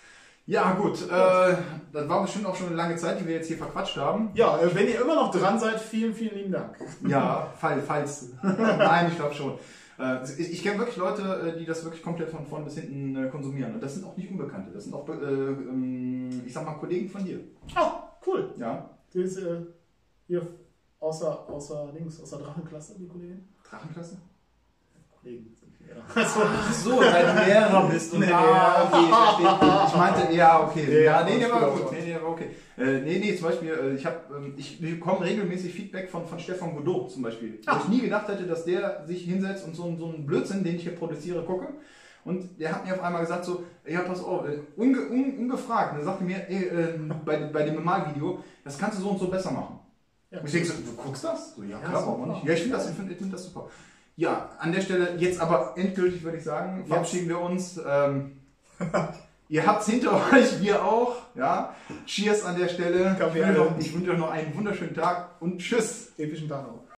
Ja, gut. Äh, das war bestimmt auch schon eine lange Zeit, die wir jetzt hier verquatscht haben. Ja, äh, wenn ihr immer noch dran seid, vielen, vielen lieben Dank. Ja, fall, falls. Nein, ich glaube schon. Äh, ich ich kenne wirklich Leute, äh, die das wirklich komplett von vorn bis hinten äh, konsumieren. Und das sind auch nicht Unbekannte. Das sind auch, äh, ähm, ich sag mal, Kollegen von dir. Oh, cool. Ja. Die ist äh, hier außer, außer links, außer Drachenklasse, die Kollegin. Drachenklasse? Kollegen sind wir. Also, Ach so, weil du Lehrer bist. Und Nee. ah, okay, ich verstehe. Ich meinte, ja, okay. Ja, Ja, nee, nee, war spielt gut. auch Nee, nee, war okay. Äh, nee, nee, zum Beispiel, äh, ich, hab, ähm, ich bekomme regelmäßig Feedback von, von Stefan Godot zum Beispiel. Ah. Wo ich nie gedacht hätte, dass der sich hinsetzt und so, einen- so einen Blödsinn, den ich hier produziere, gucke. Und der hat mir auf einmal gesagt so, ja, pass auf, äh, unge, un, ungefragt. Und er sagte mir, ey, äh, bei, bei dem Bemalvideo, das kannst du so und so besser machen. ja, Und ich denke so, du guckst das? So, ja, Ja, klar, warum super. nicht? Ja, ich finde das, ich find, ich find das super. Ja, an der Stelle jetzt aber endgültig würde ich sagen, verabschieden wir uns. Ähm, ihr habt's hinter euch, wir auch. Ja, Cheers an der Stelle. Ich Kaffee wünsche, alle. euch noch, ich wünsche euch noch einen wunderschönen Tag und tschüss. epischen Tag noch.